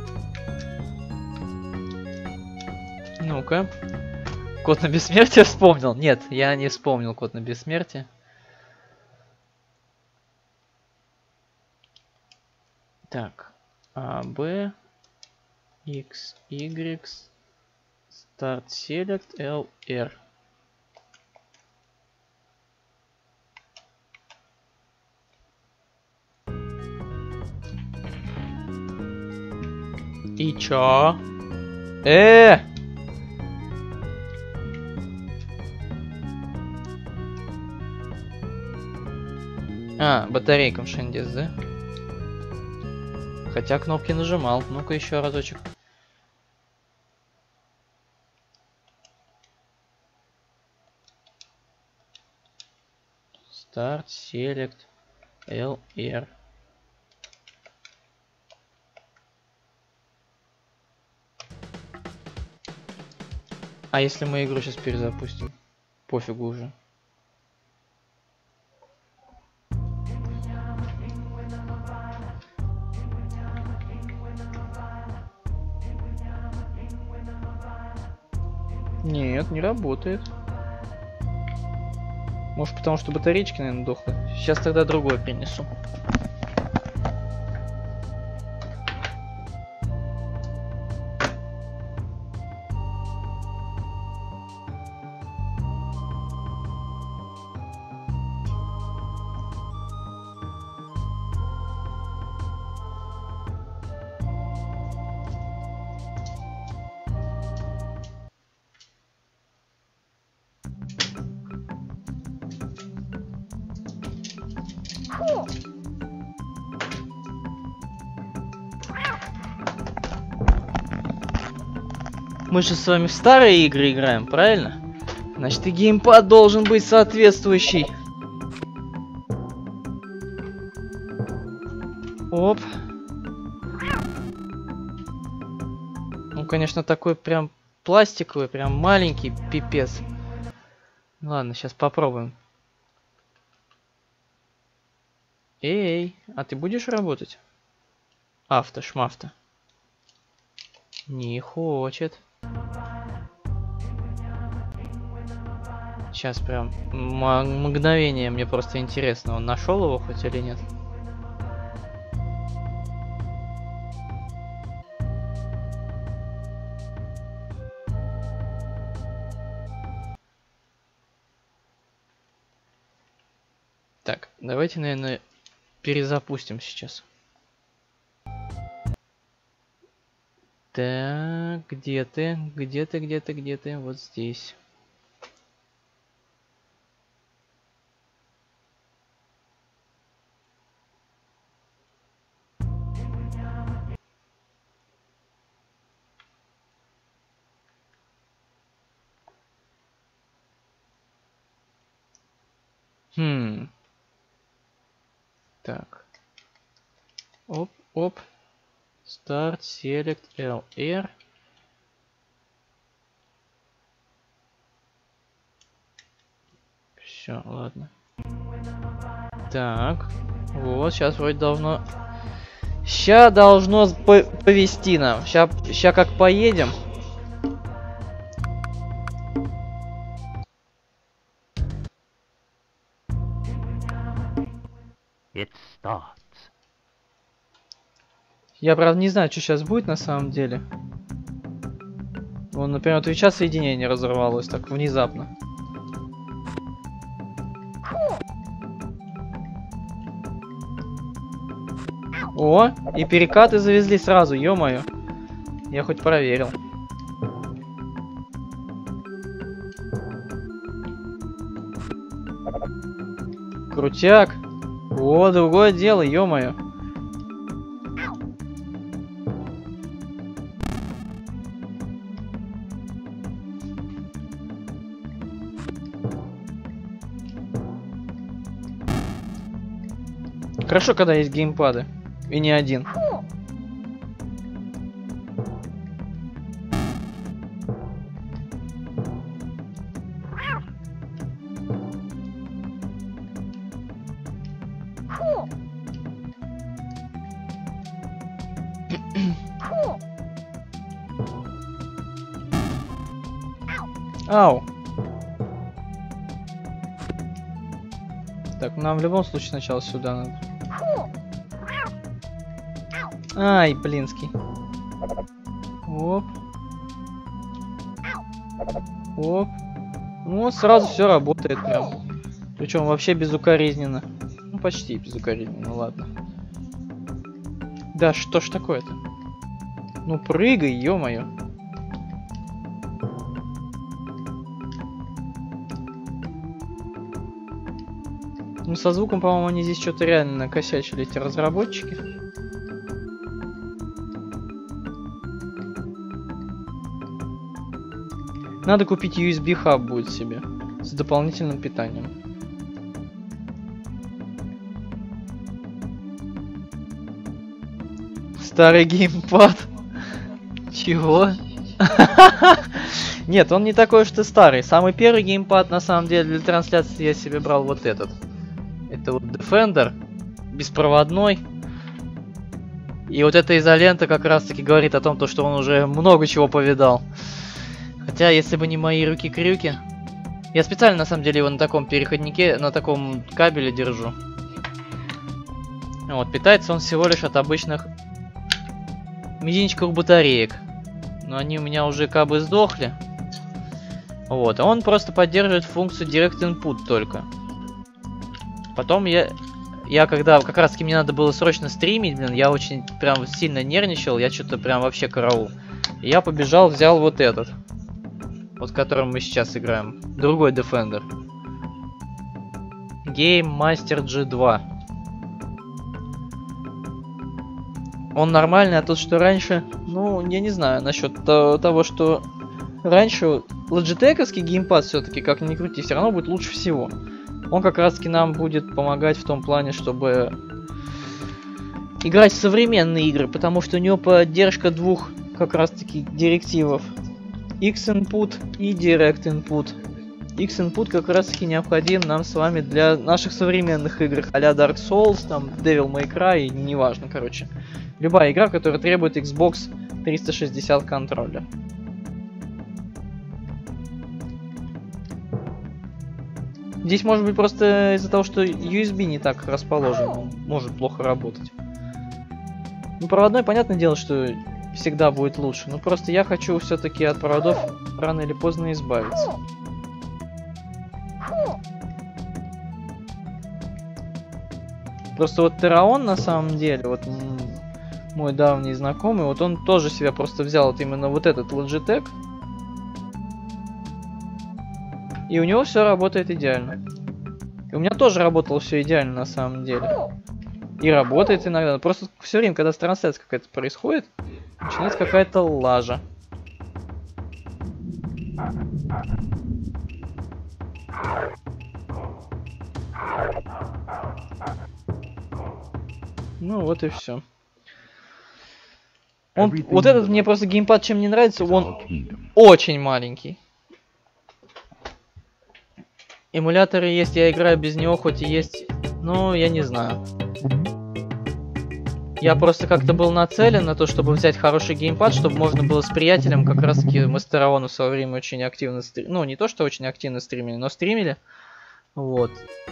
Speaker 1: Ну-ка. Код на бессмертие вспомнил? Нет, я не вспомнил код на бессмертие. Так. А, Б, X, Y, Start Select, L, R. И чё? Э! А, батарейкам шендес, да? Хотя кнопки нажимал. Ну-ка еще разочек. Start, Select, L, R. А если мы игру сейчас перезапустим? Пофигу уже. Нет, не работает. Может, потому что батарейки, наверное, дохлы. Сейчас тогда другой принесу. Мы же с вами в старые игры играем, правильно? Значит, и геймпад должен быть соответствующий. Оп. Ну, конечно, такой прям пластиковый, прям маленький, пипец. Ладно, сейчас попробуем. Эй, а ты будешь работать? Авто, шмафта. Не хочет. Сейчас прям мгновение, мне просто интересно, он нашел его хоть или нет. Так, давайте, наверное, перезапустим сейчас. Так, где ты? Где ты, где ты, где ты? Вот здесь. Хм. Так. Оп, оп. Start, Select, эл эр. Все, ладно. Так. Вот, сейчас вроде должно... Ща должно по повести нам. Ща, ща как поедем.
Speaker 2: It starts.
Speaker 1: Я, правда, не знаю, что сейчас будет на самом деле. Вон, например, у Твича соединение разорвалось так внезапно. О, и перекаты завезли сразу, ё-моё. Я хоть проверил. Крутяк. О, другое дело, ё-моё. Хорошо, когда есть геймпады. И не один. Ау. Так, нам в любом случае сначала сюда надо. Ай, блинский. Оп. Оп. Ну, сразу все работает прям. Причем вообще безукоризненно. Ну, почти безукоризненно, ладно. Да, что ж такое-то? Ну, прыгай, ё-моё. Ну, со звуком, по-моему, они здесь что-то реально накосячили, эти разработчики. Надо купить ю эс би хаб будет себе с дополнительным питанием. Старый геймпад. Чего? Нет, он не такой уж и старый. Самый первый геймпад, на самом деле, для трансляции я себе брал вот этот. Это вот Defender, беспроводной. И вот эта изолента как раз таки говорит о том, то, что он уже много чего повидал. Хотя, если бы не мои руки-крюки... Я специально, на самом деле, его на таком переходнике, на таком кабеле держу. Вот, питается он всего лишь от обычных мизинчиковых батареек. Но они у меня уже как бы сдохли. Вот, а он просто поддерживает функцию Direct Input только. Потом я... Я когда как раз таки мне надо было срочно стримить, блин, я очень прям сильно нервничал, я что-то прям вообще караул. И я побежал, взял вот этот. Вот в котором мы сейчас играем. Другой Defender. Game Master джи два. Он нормальный, а тот, что раньше... Ну, я не знаю насчет того, что... Раньше Logitech-овский геймпад все-таки, как ни крути, все равно будет лучше всего. Он как раз-таки нам будет помогать в том плане, чтобы играть в современные игры, потому что у него поддержка двух как раз-таки директивов. X-Input и Direct Input. X-Input как раз-таки необходим нам с вами для наших современных игр, а-ля Dark Souls, там, Devil May Cry, неважно, короче. Любая игра, которая требует Xbox триста шестьдесят контроллер. Здесь может быть просто из-за того, что ю эс би не так расположен, может плохо работать. Ну, проводной, понятное дело, что всегда будет лучше. Но просто я хочу все-таки от проводов рано или поздно избавиться. Просто вот Тераон на самом деле, вот мой давний знакомый, вот он тоже себя просто взял вот именно вот этот Logitech. И у него все работает идеально. И у меня тоже работало все идеально на самом деле. И работает иногда. Просто все время, когда трансляция какая-то происходит, начинается какая-то лажа. Ну вот и все. Он, вот этот мне просто геймпад чем не нравится, он очень маленький. Эмуляторы есть, я играю без него, хоть и есть, но я не знаю. Я просто как-то был нацелен на то, чтобы взять хороший геймпад, чтобы можно было с приятелем, как раз таки мы с Тераоном в свое время очень активно стримили. Ну, не то, что очень активно стримили, но стримили. Вот.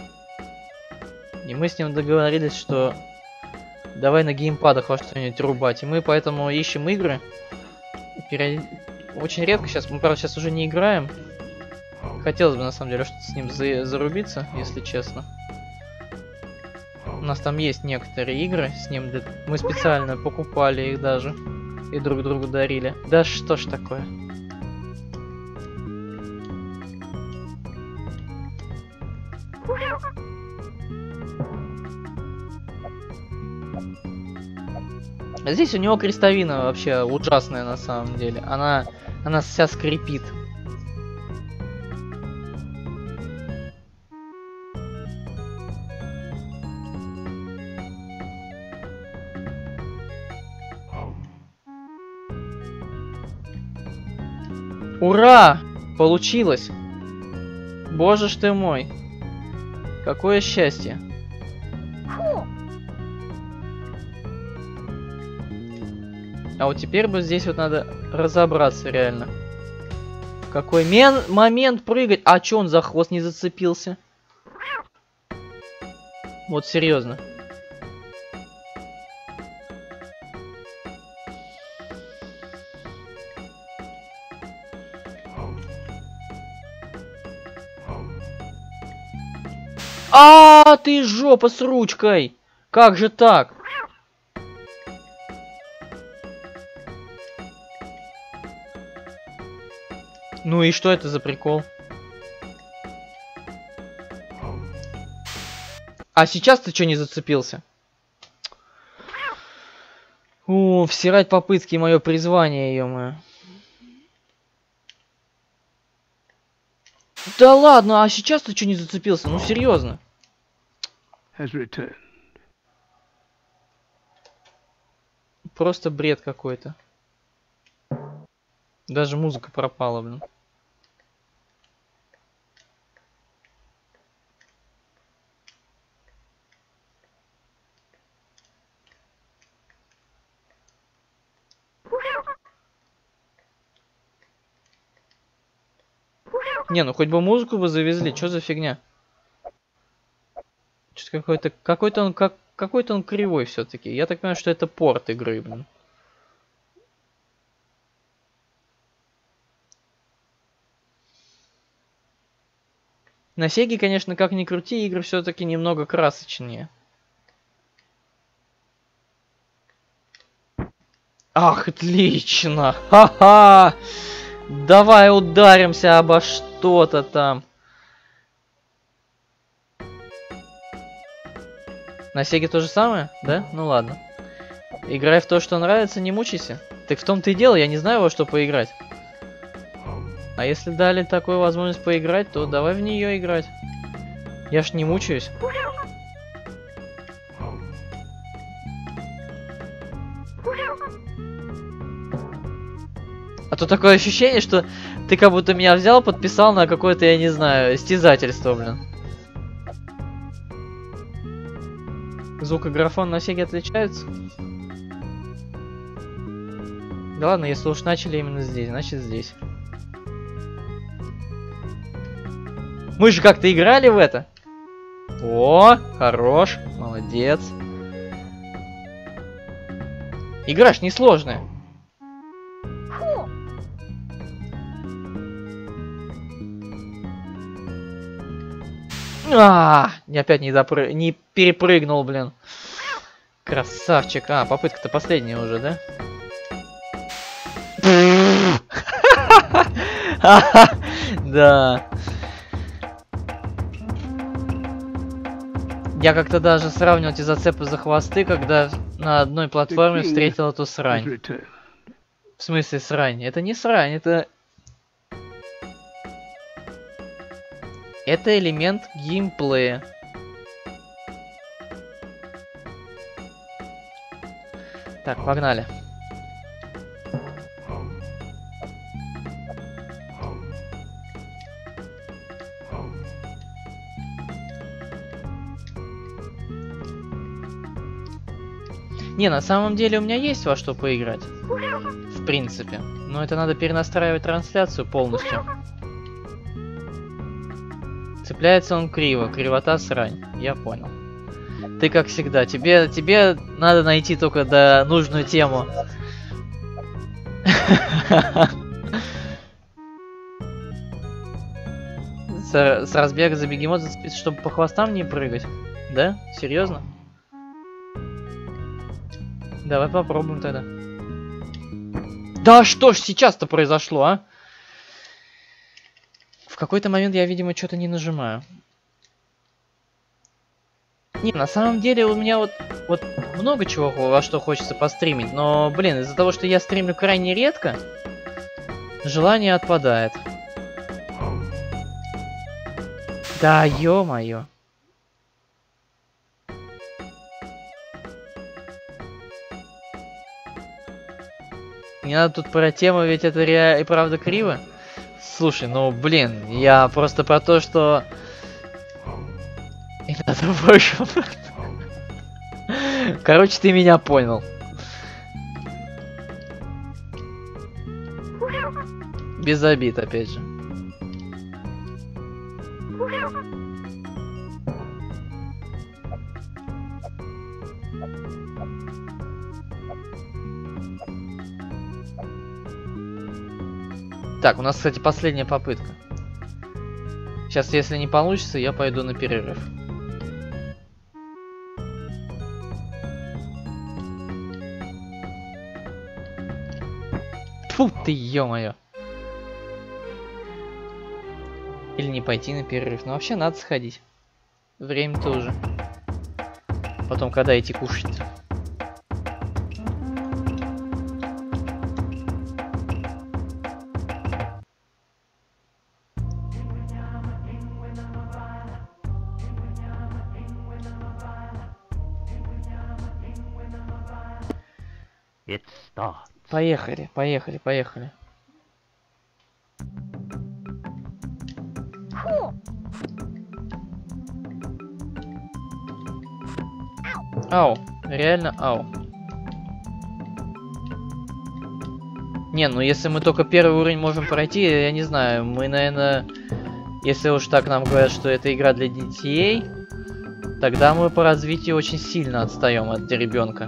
Speaker 1: И мы с ним договорились, что давай на геймпадах во что-нибудь рубать. И мы поэтому ищем игры. Период... Очень редко сейчас, мы, правда, сейчас уже не играем. Хотелось бы, на самом деле, что-то с ним за... зарубиться, если честно. У нас там есть некоторые игры с ним. Мы специально покупали их даже. И друг другу дарили. Да что ж такое. Здесь у него крестовина вообще ужасная на самом деле. Она, она вся скрипит. Ура! Получилось! Боже ж ты мой! Какое счастье! А вот теперь бы здесь вот надо разобраться реально. Какой мен момент прыгать? А чё он за хвост не зацепился? Вот серьезно. А, ты жопа с ручкой! Как же так? Ну и что это за прикол? А сейчас ты что не зацепился? О, всирать по пытке мое призвание, ё-моё. Да ладно, а сейчас ты что не зацепился? Ну серьезно. Просто бред какой-то. Даже музыка пропала, блин. Не, ну хоть бы музыку бы завезли, что за фигня? Что-то какой-то, какой-то он как, какой-то он кривой все-таки. Я так понимаю, что это порт игры, блин. На Сеге, конечно, как ни крути, игры все-таки немного красочнее. Ах, отлично! Ха-ха! Давай ударимся обо что-то там. На Сеге то же самое, да? Ну ладно. Играй в то, что нравится, не мучайся. Так в том-то и дело, я не знаю, во что поиграть. А если дали такую возможность поиграть, то давай в нее играть. Я ж не мучаюсь. А то такое ощущение, что ты как будто меня взял, подписал на какое-то, я не знаю, стязательство, блин. Звук и графон на Сеге отличаются? Да ладно, если уж начали именно здесь, значит здесь. Мы же как-то играли в это. О, хорош, молодец. Игра ж несложная. А, не опять не допры... не перепрыгнул, блин. Красавчик. А, попытка-то последняя уже, да? Да. Я как-то даже сравнивал эти зацепы за хвосты, когда на одной платформе встретил эту срань. В смысле срань? Это не срань, это... Это элемент геймплея. Так, погнали. Не, на самом деле у меня есть во что поиграть. В принципе. Но это надо перенастраивать трансляцию полностью. Цепляется он криво. Кривота срань. Я понял. Ты как всегда. Тебе, тебе надо найти только до нужную тему. С, с разбега за бегемот, чтобы по хвостам не прыгать. Да? Серьезно? Давай попробуем тогда. Да что ж сейчас-то произошло, а? В какой-то момент я, видимо, что-то не нажимаю. Не, на самом деле у меня вот, вот много чего во что хочется постримить, но, блин, из-за того, что я стримлю крайне редко, желание отпадает. Да, ё-моё. Не надо тут про тему, ведь это реально и правда криво. Слушай, ну блин, я просто про то, что... И надо больше... Короче, ты меня понял. Без обид, опять же. Так, у нас, кстати, последняя попытка. Сейчас, если не получится, я пойду на перерыв. Фу ты, ё-моё. Или не пойти на перерыв. Но вообще надо сходить. Время-то уже. Потом, когда идти кушать? Поехали, поехали, поехали. Ау, реально ау. Не, ну если мы только первый уровень можем пройти, я не знаю, мы, наверное, если уж так нам говорят, что это игра для детей, тогда мы по развитию очень сильно отстаем от ребенка.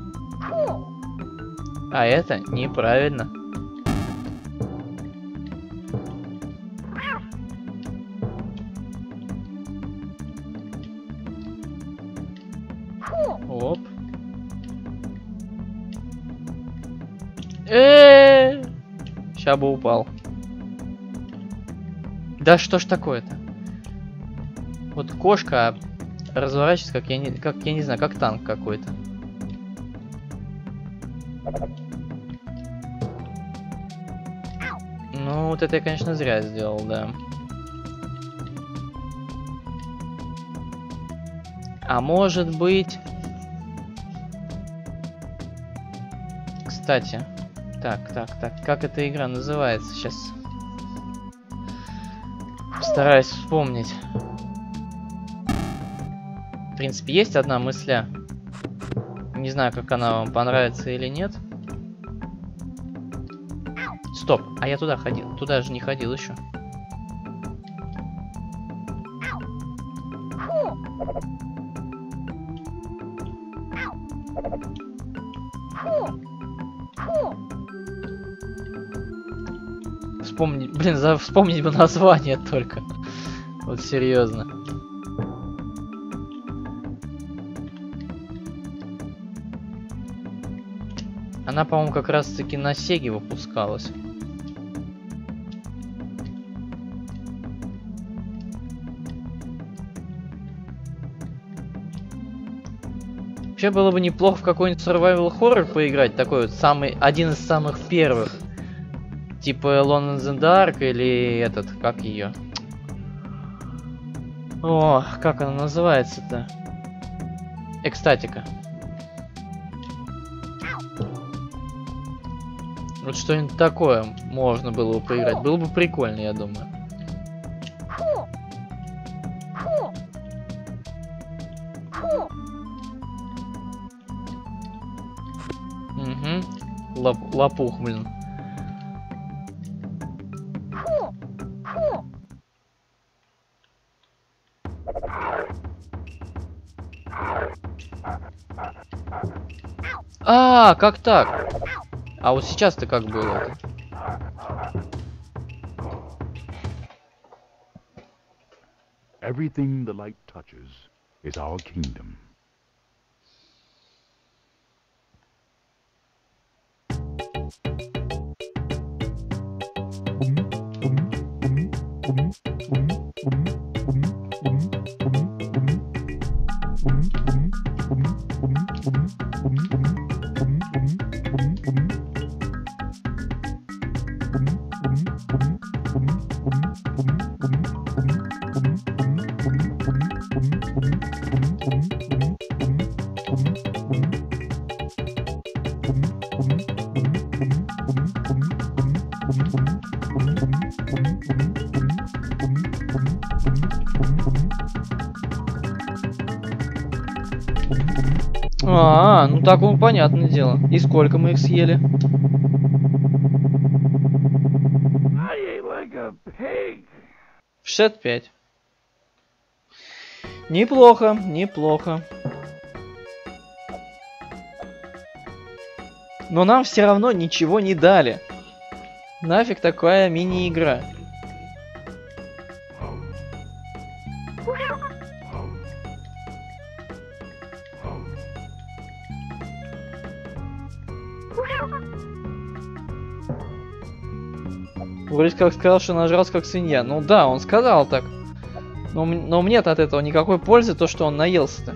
Speaker 1: А это неправильно. Оп. Э-э-э! Ща бы упал. Да что ж такое-то? Вот кошка разворачивается, как я не, как я не знаю, как танк какой-то. Ну, вот это я, конечно, зря сделал, да. А может быть... Кстати. Так, так, так. Как эта игра называется сейчас? Постараюсь вспомнить. В принципе, есть одна мысля. Не знаю, как она вам понравится или нет. Стоп, а я туда ходил. Туда же не ходил еще. Вспомнить, блин, за, вспомнить бы название только. Вот серьезно. Она, по-моему, как раз таки на Сеге выпускалась. Вообще было бы неплохо в какой-нибудь survival horror поиграть, такой вот самый, один из самых первых. Типа Alone in the Dark или этот, как ее? О, как она называется-то? Экстатика. Вот что-нибудь такое можно было бы поиграть. Было бы прикольно, я думаю. Угу. Лап лопух, блин. А, как так? А вот сейчас-то как было?
Speaker 3: Everything the light touches is our kingdom.
Speaker 1: А, ну так вот понятное дело. И сколько мы их съели? шестьдесят пять. Неплохо, неплохо. Но нам все равно ничего не дали. Нафиг такая мини-игра. Вроде как сказал, что нажрался как свинья. Ну да, он сказал так. Но, но мне-то от этого никакой пользы, то, что он наелся-то.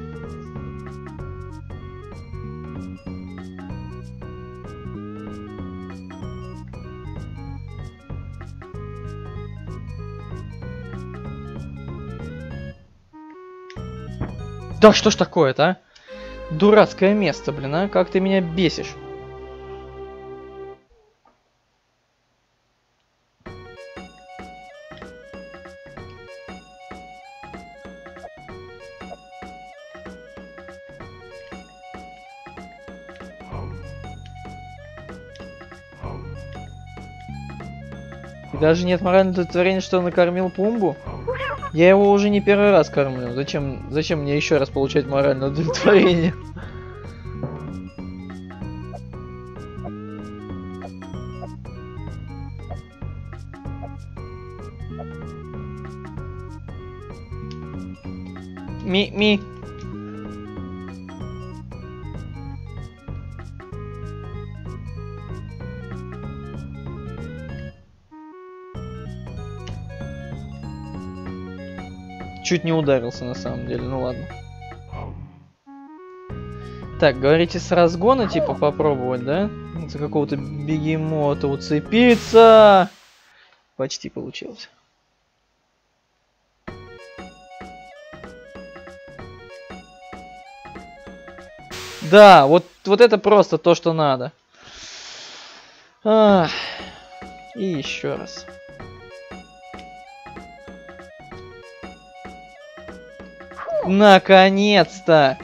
Speaker 1: Да что ж такое-то, а? Дурацкое место, блин, а? Как ты меня бесишь. И даже нет морального удовлетворения, что накормил Пумбу. Я его уже не первый раз кормлю. Зачем, зачем мне еще раз получать моральное удовлетворение? Ми-ми. Чуть не ударился на самом деле, ну ладно. Так, говорите, с разгона типа попробовать, да? За какого-то бегемота уцепиться. Почти получилось. Да, вот, вот это просто то, что надо. Ах. И еще раз. Наконец-то!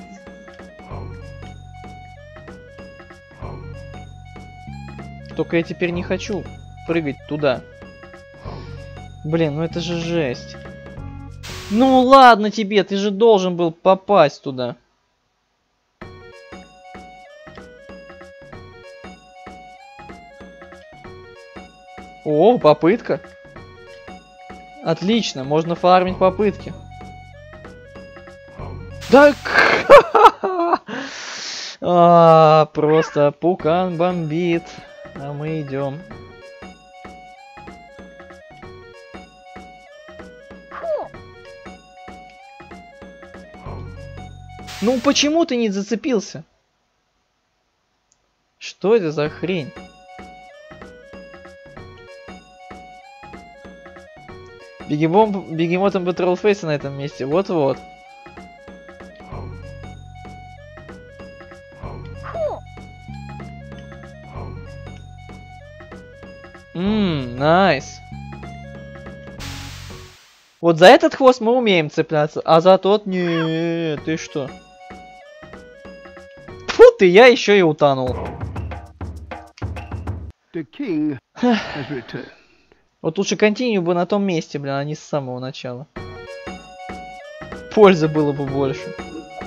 Speaker 1: Только я теперь не хочу прыгать туда. Блин, ну это же жесть. Ну ладно тебе, ты же должен был попасть туда. О, попытка. Отлично, можно фармить попытки. Так. А, просто пукан бомбит. А мы идем. Ну почему ты не зацепился? Что это за хрень? Бегемот, бегемотом бы троллфейса на этом месте. Вот-вот. Ммм, найс. Вот за этот хвост мы умеем цепляться, а за тот нет, ты что? Фу ты, я еще и утонул.
Speaker 2: The king has returned.
Speaker 1: Вот лучше континью бы на том месте, блин, а не с самого начала. Пользы было бы больше.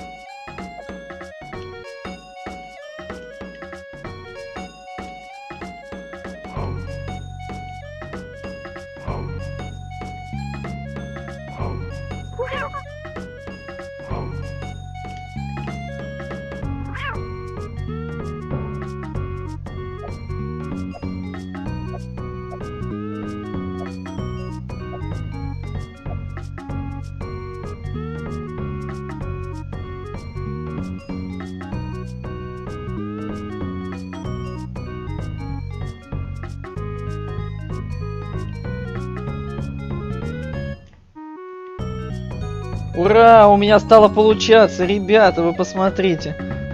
Speaker 1: Ура, у меня стало получаться, ребята, вы посмотрите.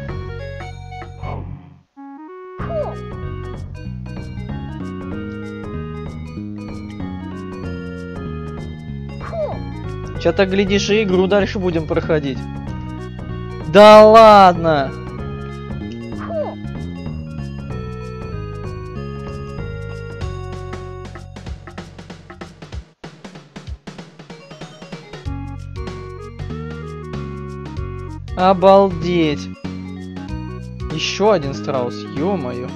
Speaker 1: Сейчас так глядишь и игру дальше будем проходить. Да ладно! Обалдеть! Еще один страус, ё-моё.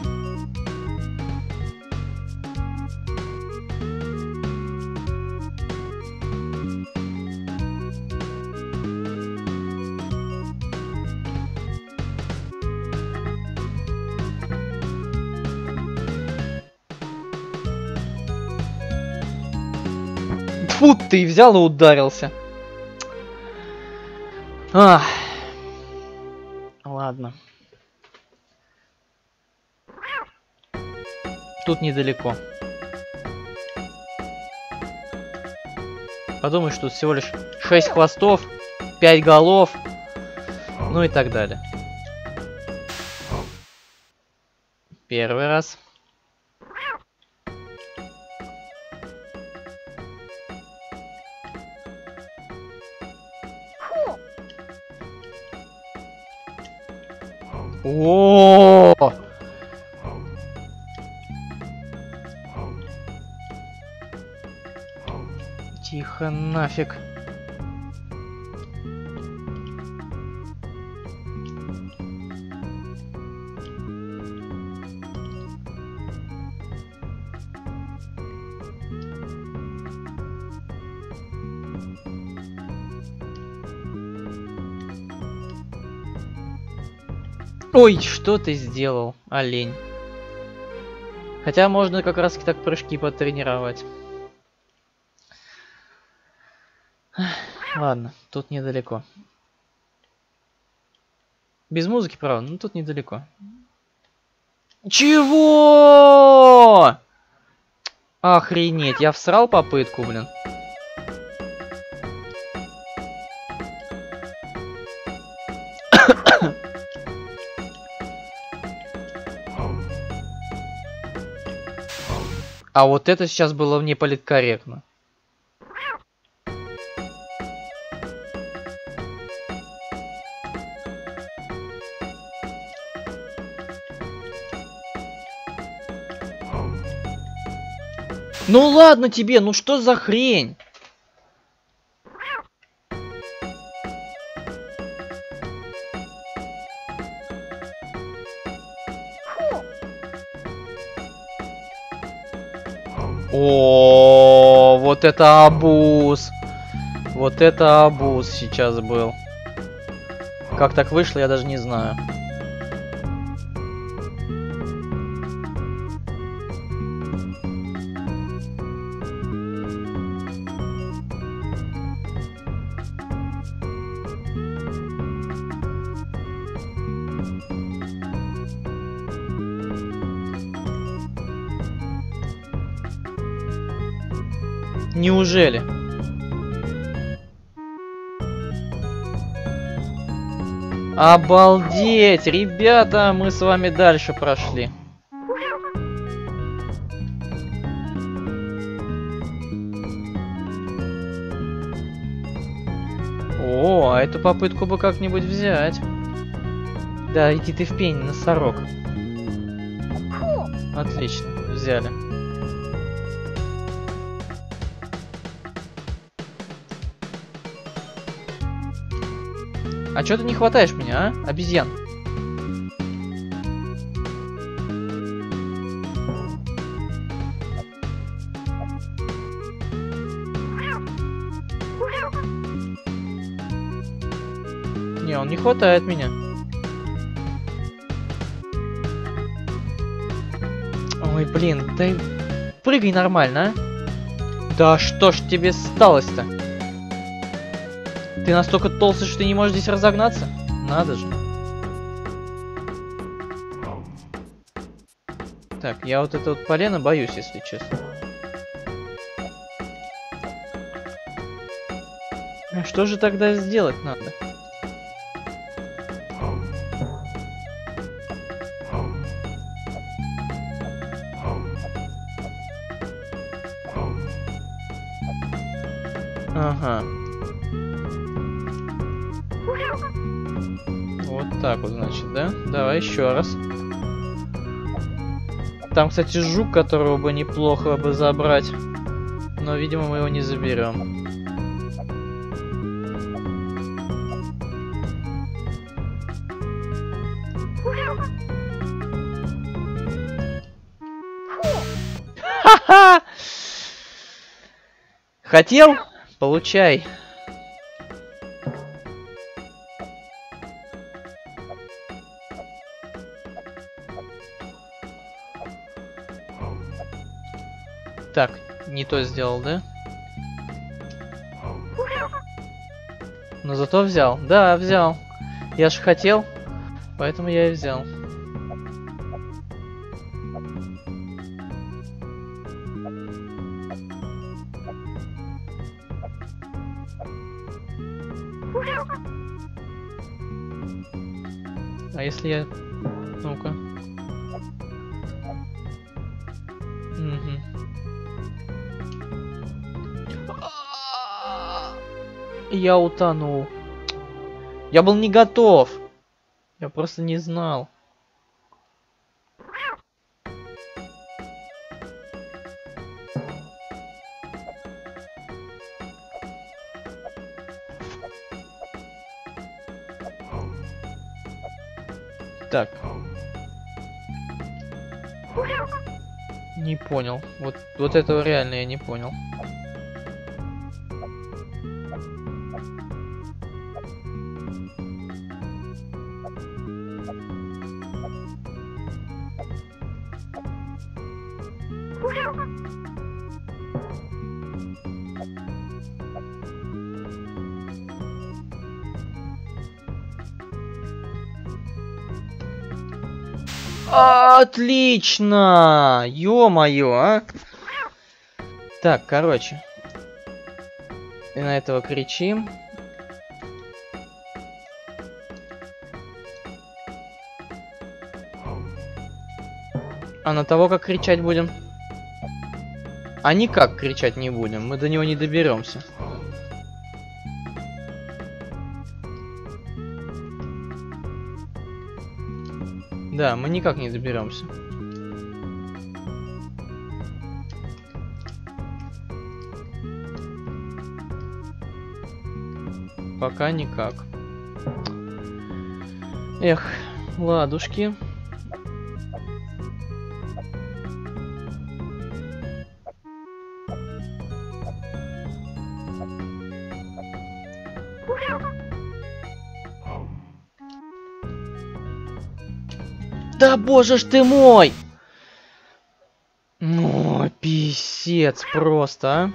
Speaker 1: Фу, ты взял и ударился. Ах. Ладно. Тут недалеко. Подумай, что тут всего лишь шесть хвостов, пять голов, ну и так далее. Первый раз. О! Тихо нафиг. Ой, что ты сделал, олень? Хотя можно как раз так прыжки потренировать. Ладно, тут недалеко. Без музыки, правда, но тут недалеко. Чего? Охренеть, я всрал попытку, блин. А вот это сейчас было не политкорректно. Ну ладно тебе, ну что за хрень? О, вот это абуз. Вот это абуз сейчас был. Как так вышло, я даже не знаю. Неужели? Обалдеть! Ребята, мы с вами дальше прошли. О, а эту попытку бы как-нибудь взять. Да, иди ты в пень, носорог. Отлично, взяли. А чё ты не хватаешь меня, а? Обезьян. Не, он не хватает меня. Ой, блин, да прыгай нормально, а? Да что ж тебе сталось-то? Ты настолько толстый, что ты не можешь здесь разогнаться? Надо же. Так, я вот это вот полено боюсь, если честно. А что же тогда сделать надо? Ага. Вот так вот, значит, да? Давай еще раз. Там, кстати, жук, которого бы неплохо бы забрать. Но, видимо, мы его не заберем. Ха-ха! Хотел? Получай. Так, не то сделал, да? Но зато взял. Да, взял. Я же хотел, поэтому я и взял. А если я... Ну-ка. Угу. Я утонул. Я был не готов. Я просто не знал. Так. Не понял. Вот, вот этого реально я не понял. Отлично! Ё-моё, а! Так, короче. И на этого кричим. А на того как кричать будем? А никак кричать не будем, мы до него не доберемся. Да, мы никак не доберемся. Пока никак. Эх, ладушки. Да боже ж ты мой! Ну, писец просто, а.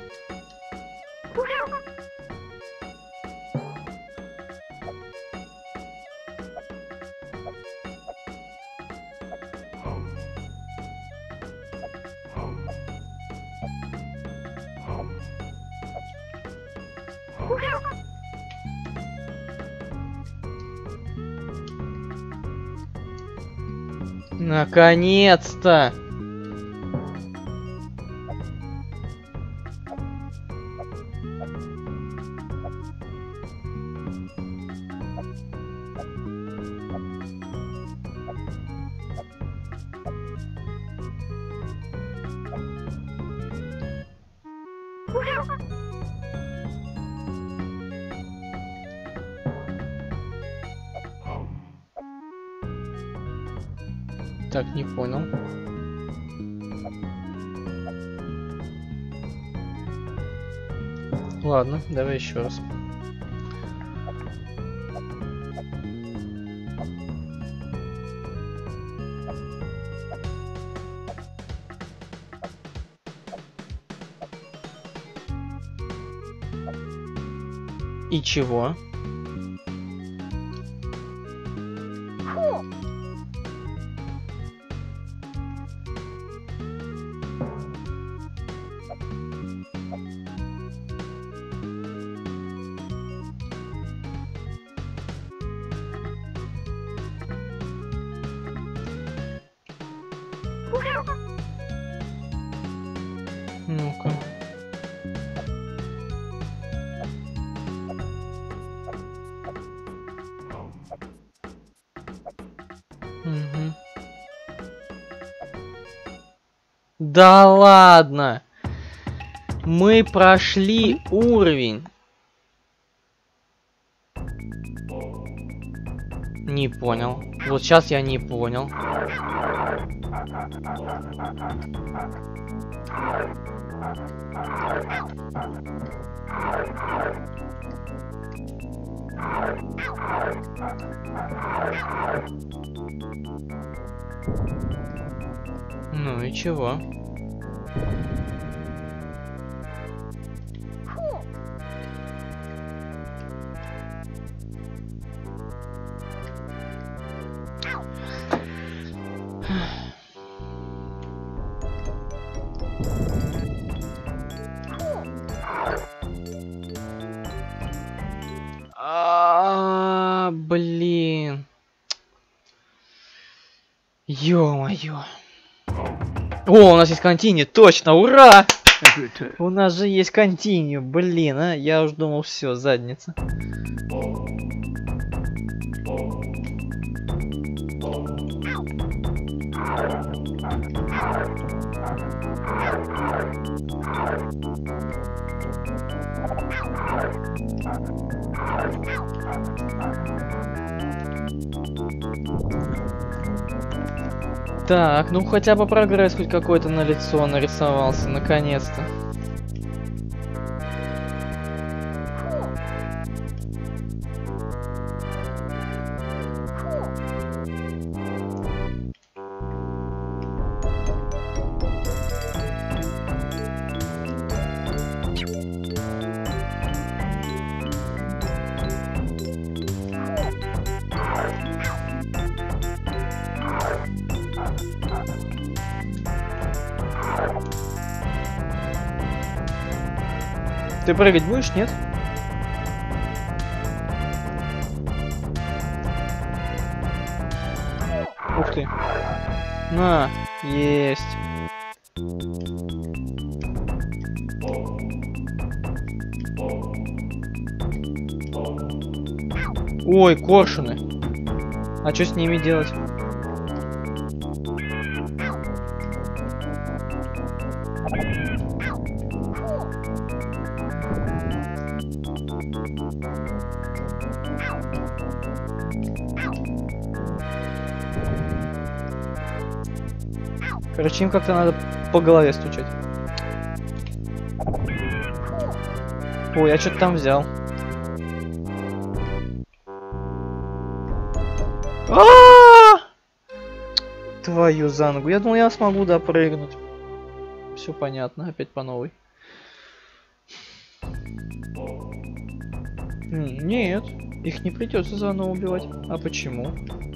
Speaker 1: Наконец-то! Так, не понял. Ладно, давай еще раз. И чего? Ну-ка. Угу. Да ладно! Мы прошли уровень. Не понял. Вот сейчас я не понял. Ну и чего? А, блин. Ё-моё. О, у нас есть континью, точно, ура! У нас же есть континью, блин, а, я уж думал, все, задница. Так, ну хотя бы прогресс хоть какой-то на лицо нарисовался, наконец-то. Ты прыгать будешь, нет? Ух ты. На, есть. Ой, коршуны. А что с ними делать? Короче, им как-то надо по голове стучать. Ой, я что-то там взял. А-а-а! Твою за ногу. Я думал, я смогу допрыгнуть. Все понятно, опять по новой. Нет, их не придется заново убивать. А почему?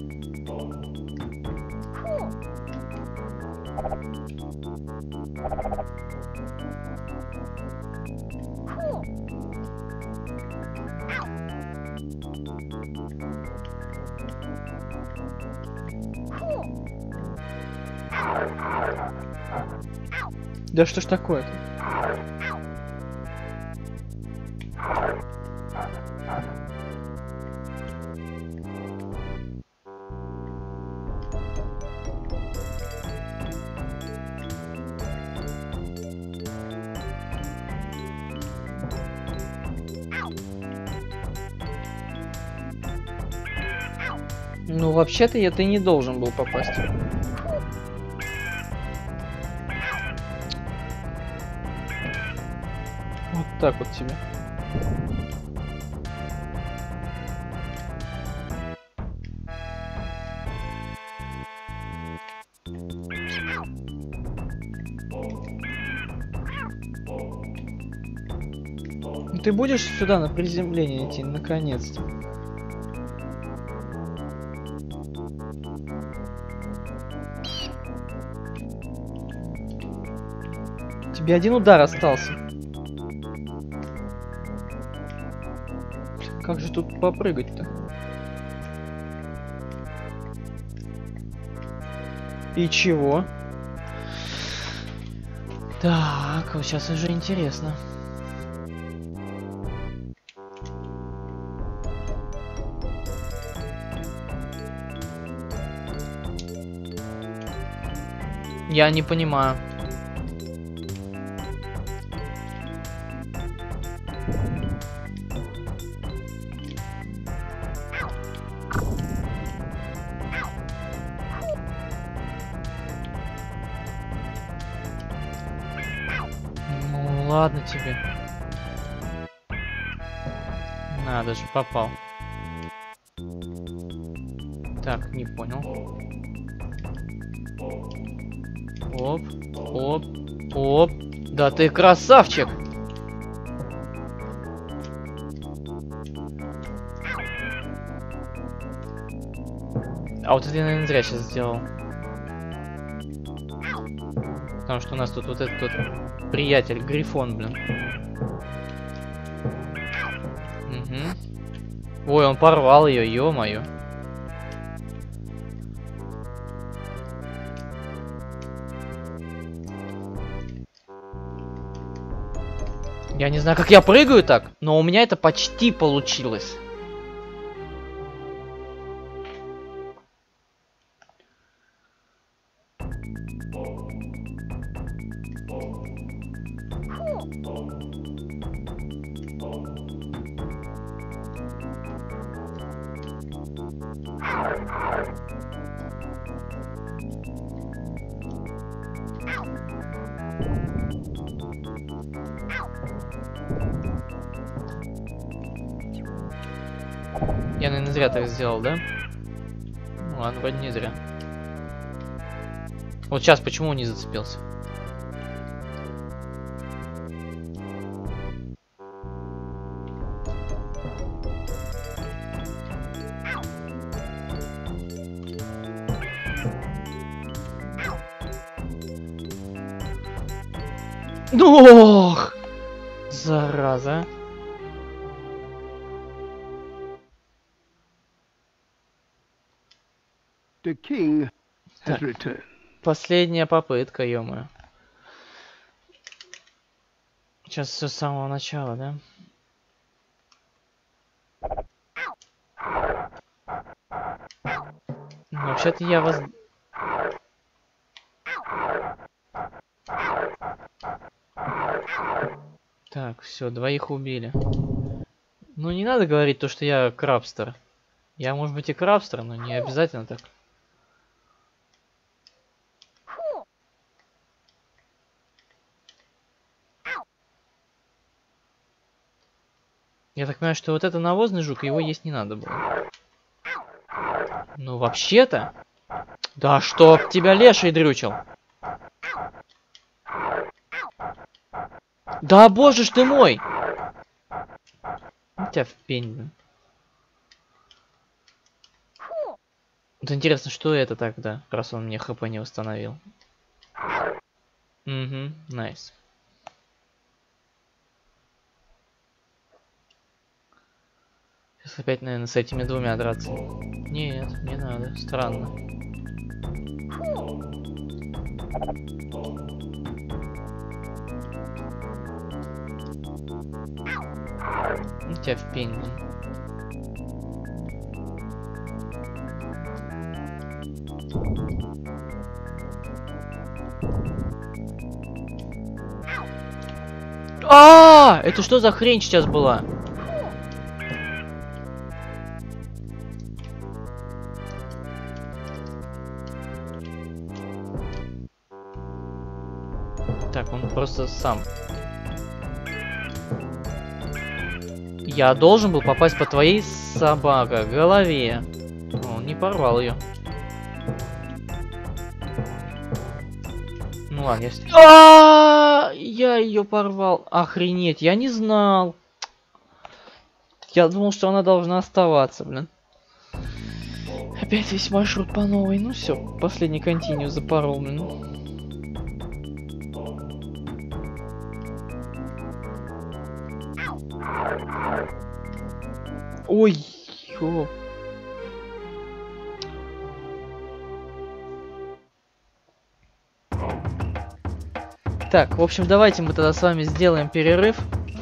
Speaker 1: Да что ж такое-то? Ну, вообще-то я ты не должен был попасть. Вот так вот тебе. Ты будешь сюда на приземление идти, наконец-то. Тебе один удар остался. Как же тут попрыгать-то? И чего? Так, вот сейчас уже интересно. Я не понимаю. Ну ладно тебе. Надо же, попал. Так, не понял. Оп, оп, оп. Да ты красавчик! А вот это я, наверное, зря сейчас сделал. Потому что у нас тут вот этот вот приятель, Грифон, блин. Угу. Ой, он порвал ее, ё-моё. Я не знаю, как я прыгаю так, но у меня это почти получилось. Я, наверное, зря так сделал, да? Ну ладно, вроде не зря. Вот сейчас почему не зацепился? Ох! Зараза.
Speaker 2: The king has
Speaker 1: Так.
Speaker 2: returned.
Speaker 1: Последняя попытка, ё-моё. Сейчас все с самого начала, да? Ну, вообще-то я вас... Так, все, двоих убили. Ну, не надо говорить то, что я крабстер. Я, может быть, и крабстер, но не обязательно так. Я так понимаю, что вот это навозный жук, его есть не надо было. Ну, вообще-то... Да чтоб тебя леший дрючил. Да боже ж ты мой! У тебя в пень, блин. Вот интересно, что это тогда, раз он мне хп не восстановил. Угу, найс. Сейчас опять, наверное, с этими двумя драться. Нет, не надо, странно. У тебя в пень. А, это что за хрень сейчас была? Так, он просто сам. Я должен был попасть по твоей, собака, голове. Он не порвал ее. Ну ладно, я... А-а-а! Я ее порвал. Охренеть, я не знал. Я думал, что она должна оставаться, блин. Опять весь маршрут по новой. Ну все, последний континью запорол, блин. Ой, ё. Так, в общем, давайте мы тогда с вами сделаем перерыв.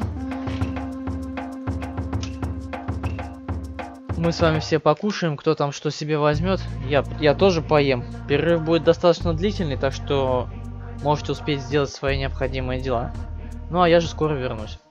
Speaker 1: Мы с вами все покушаем, кто там что себе возьмет. Я, я тоже поем. Перерыв будет достаточно длительный, так что можете успеть сделать свои необходимые дела. Ну а я же скоро вернусь.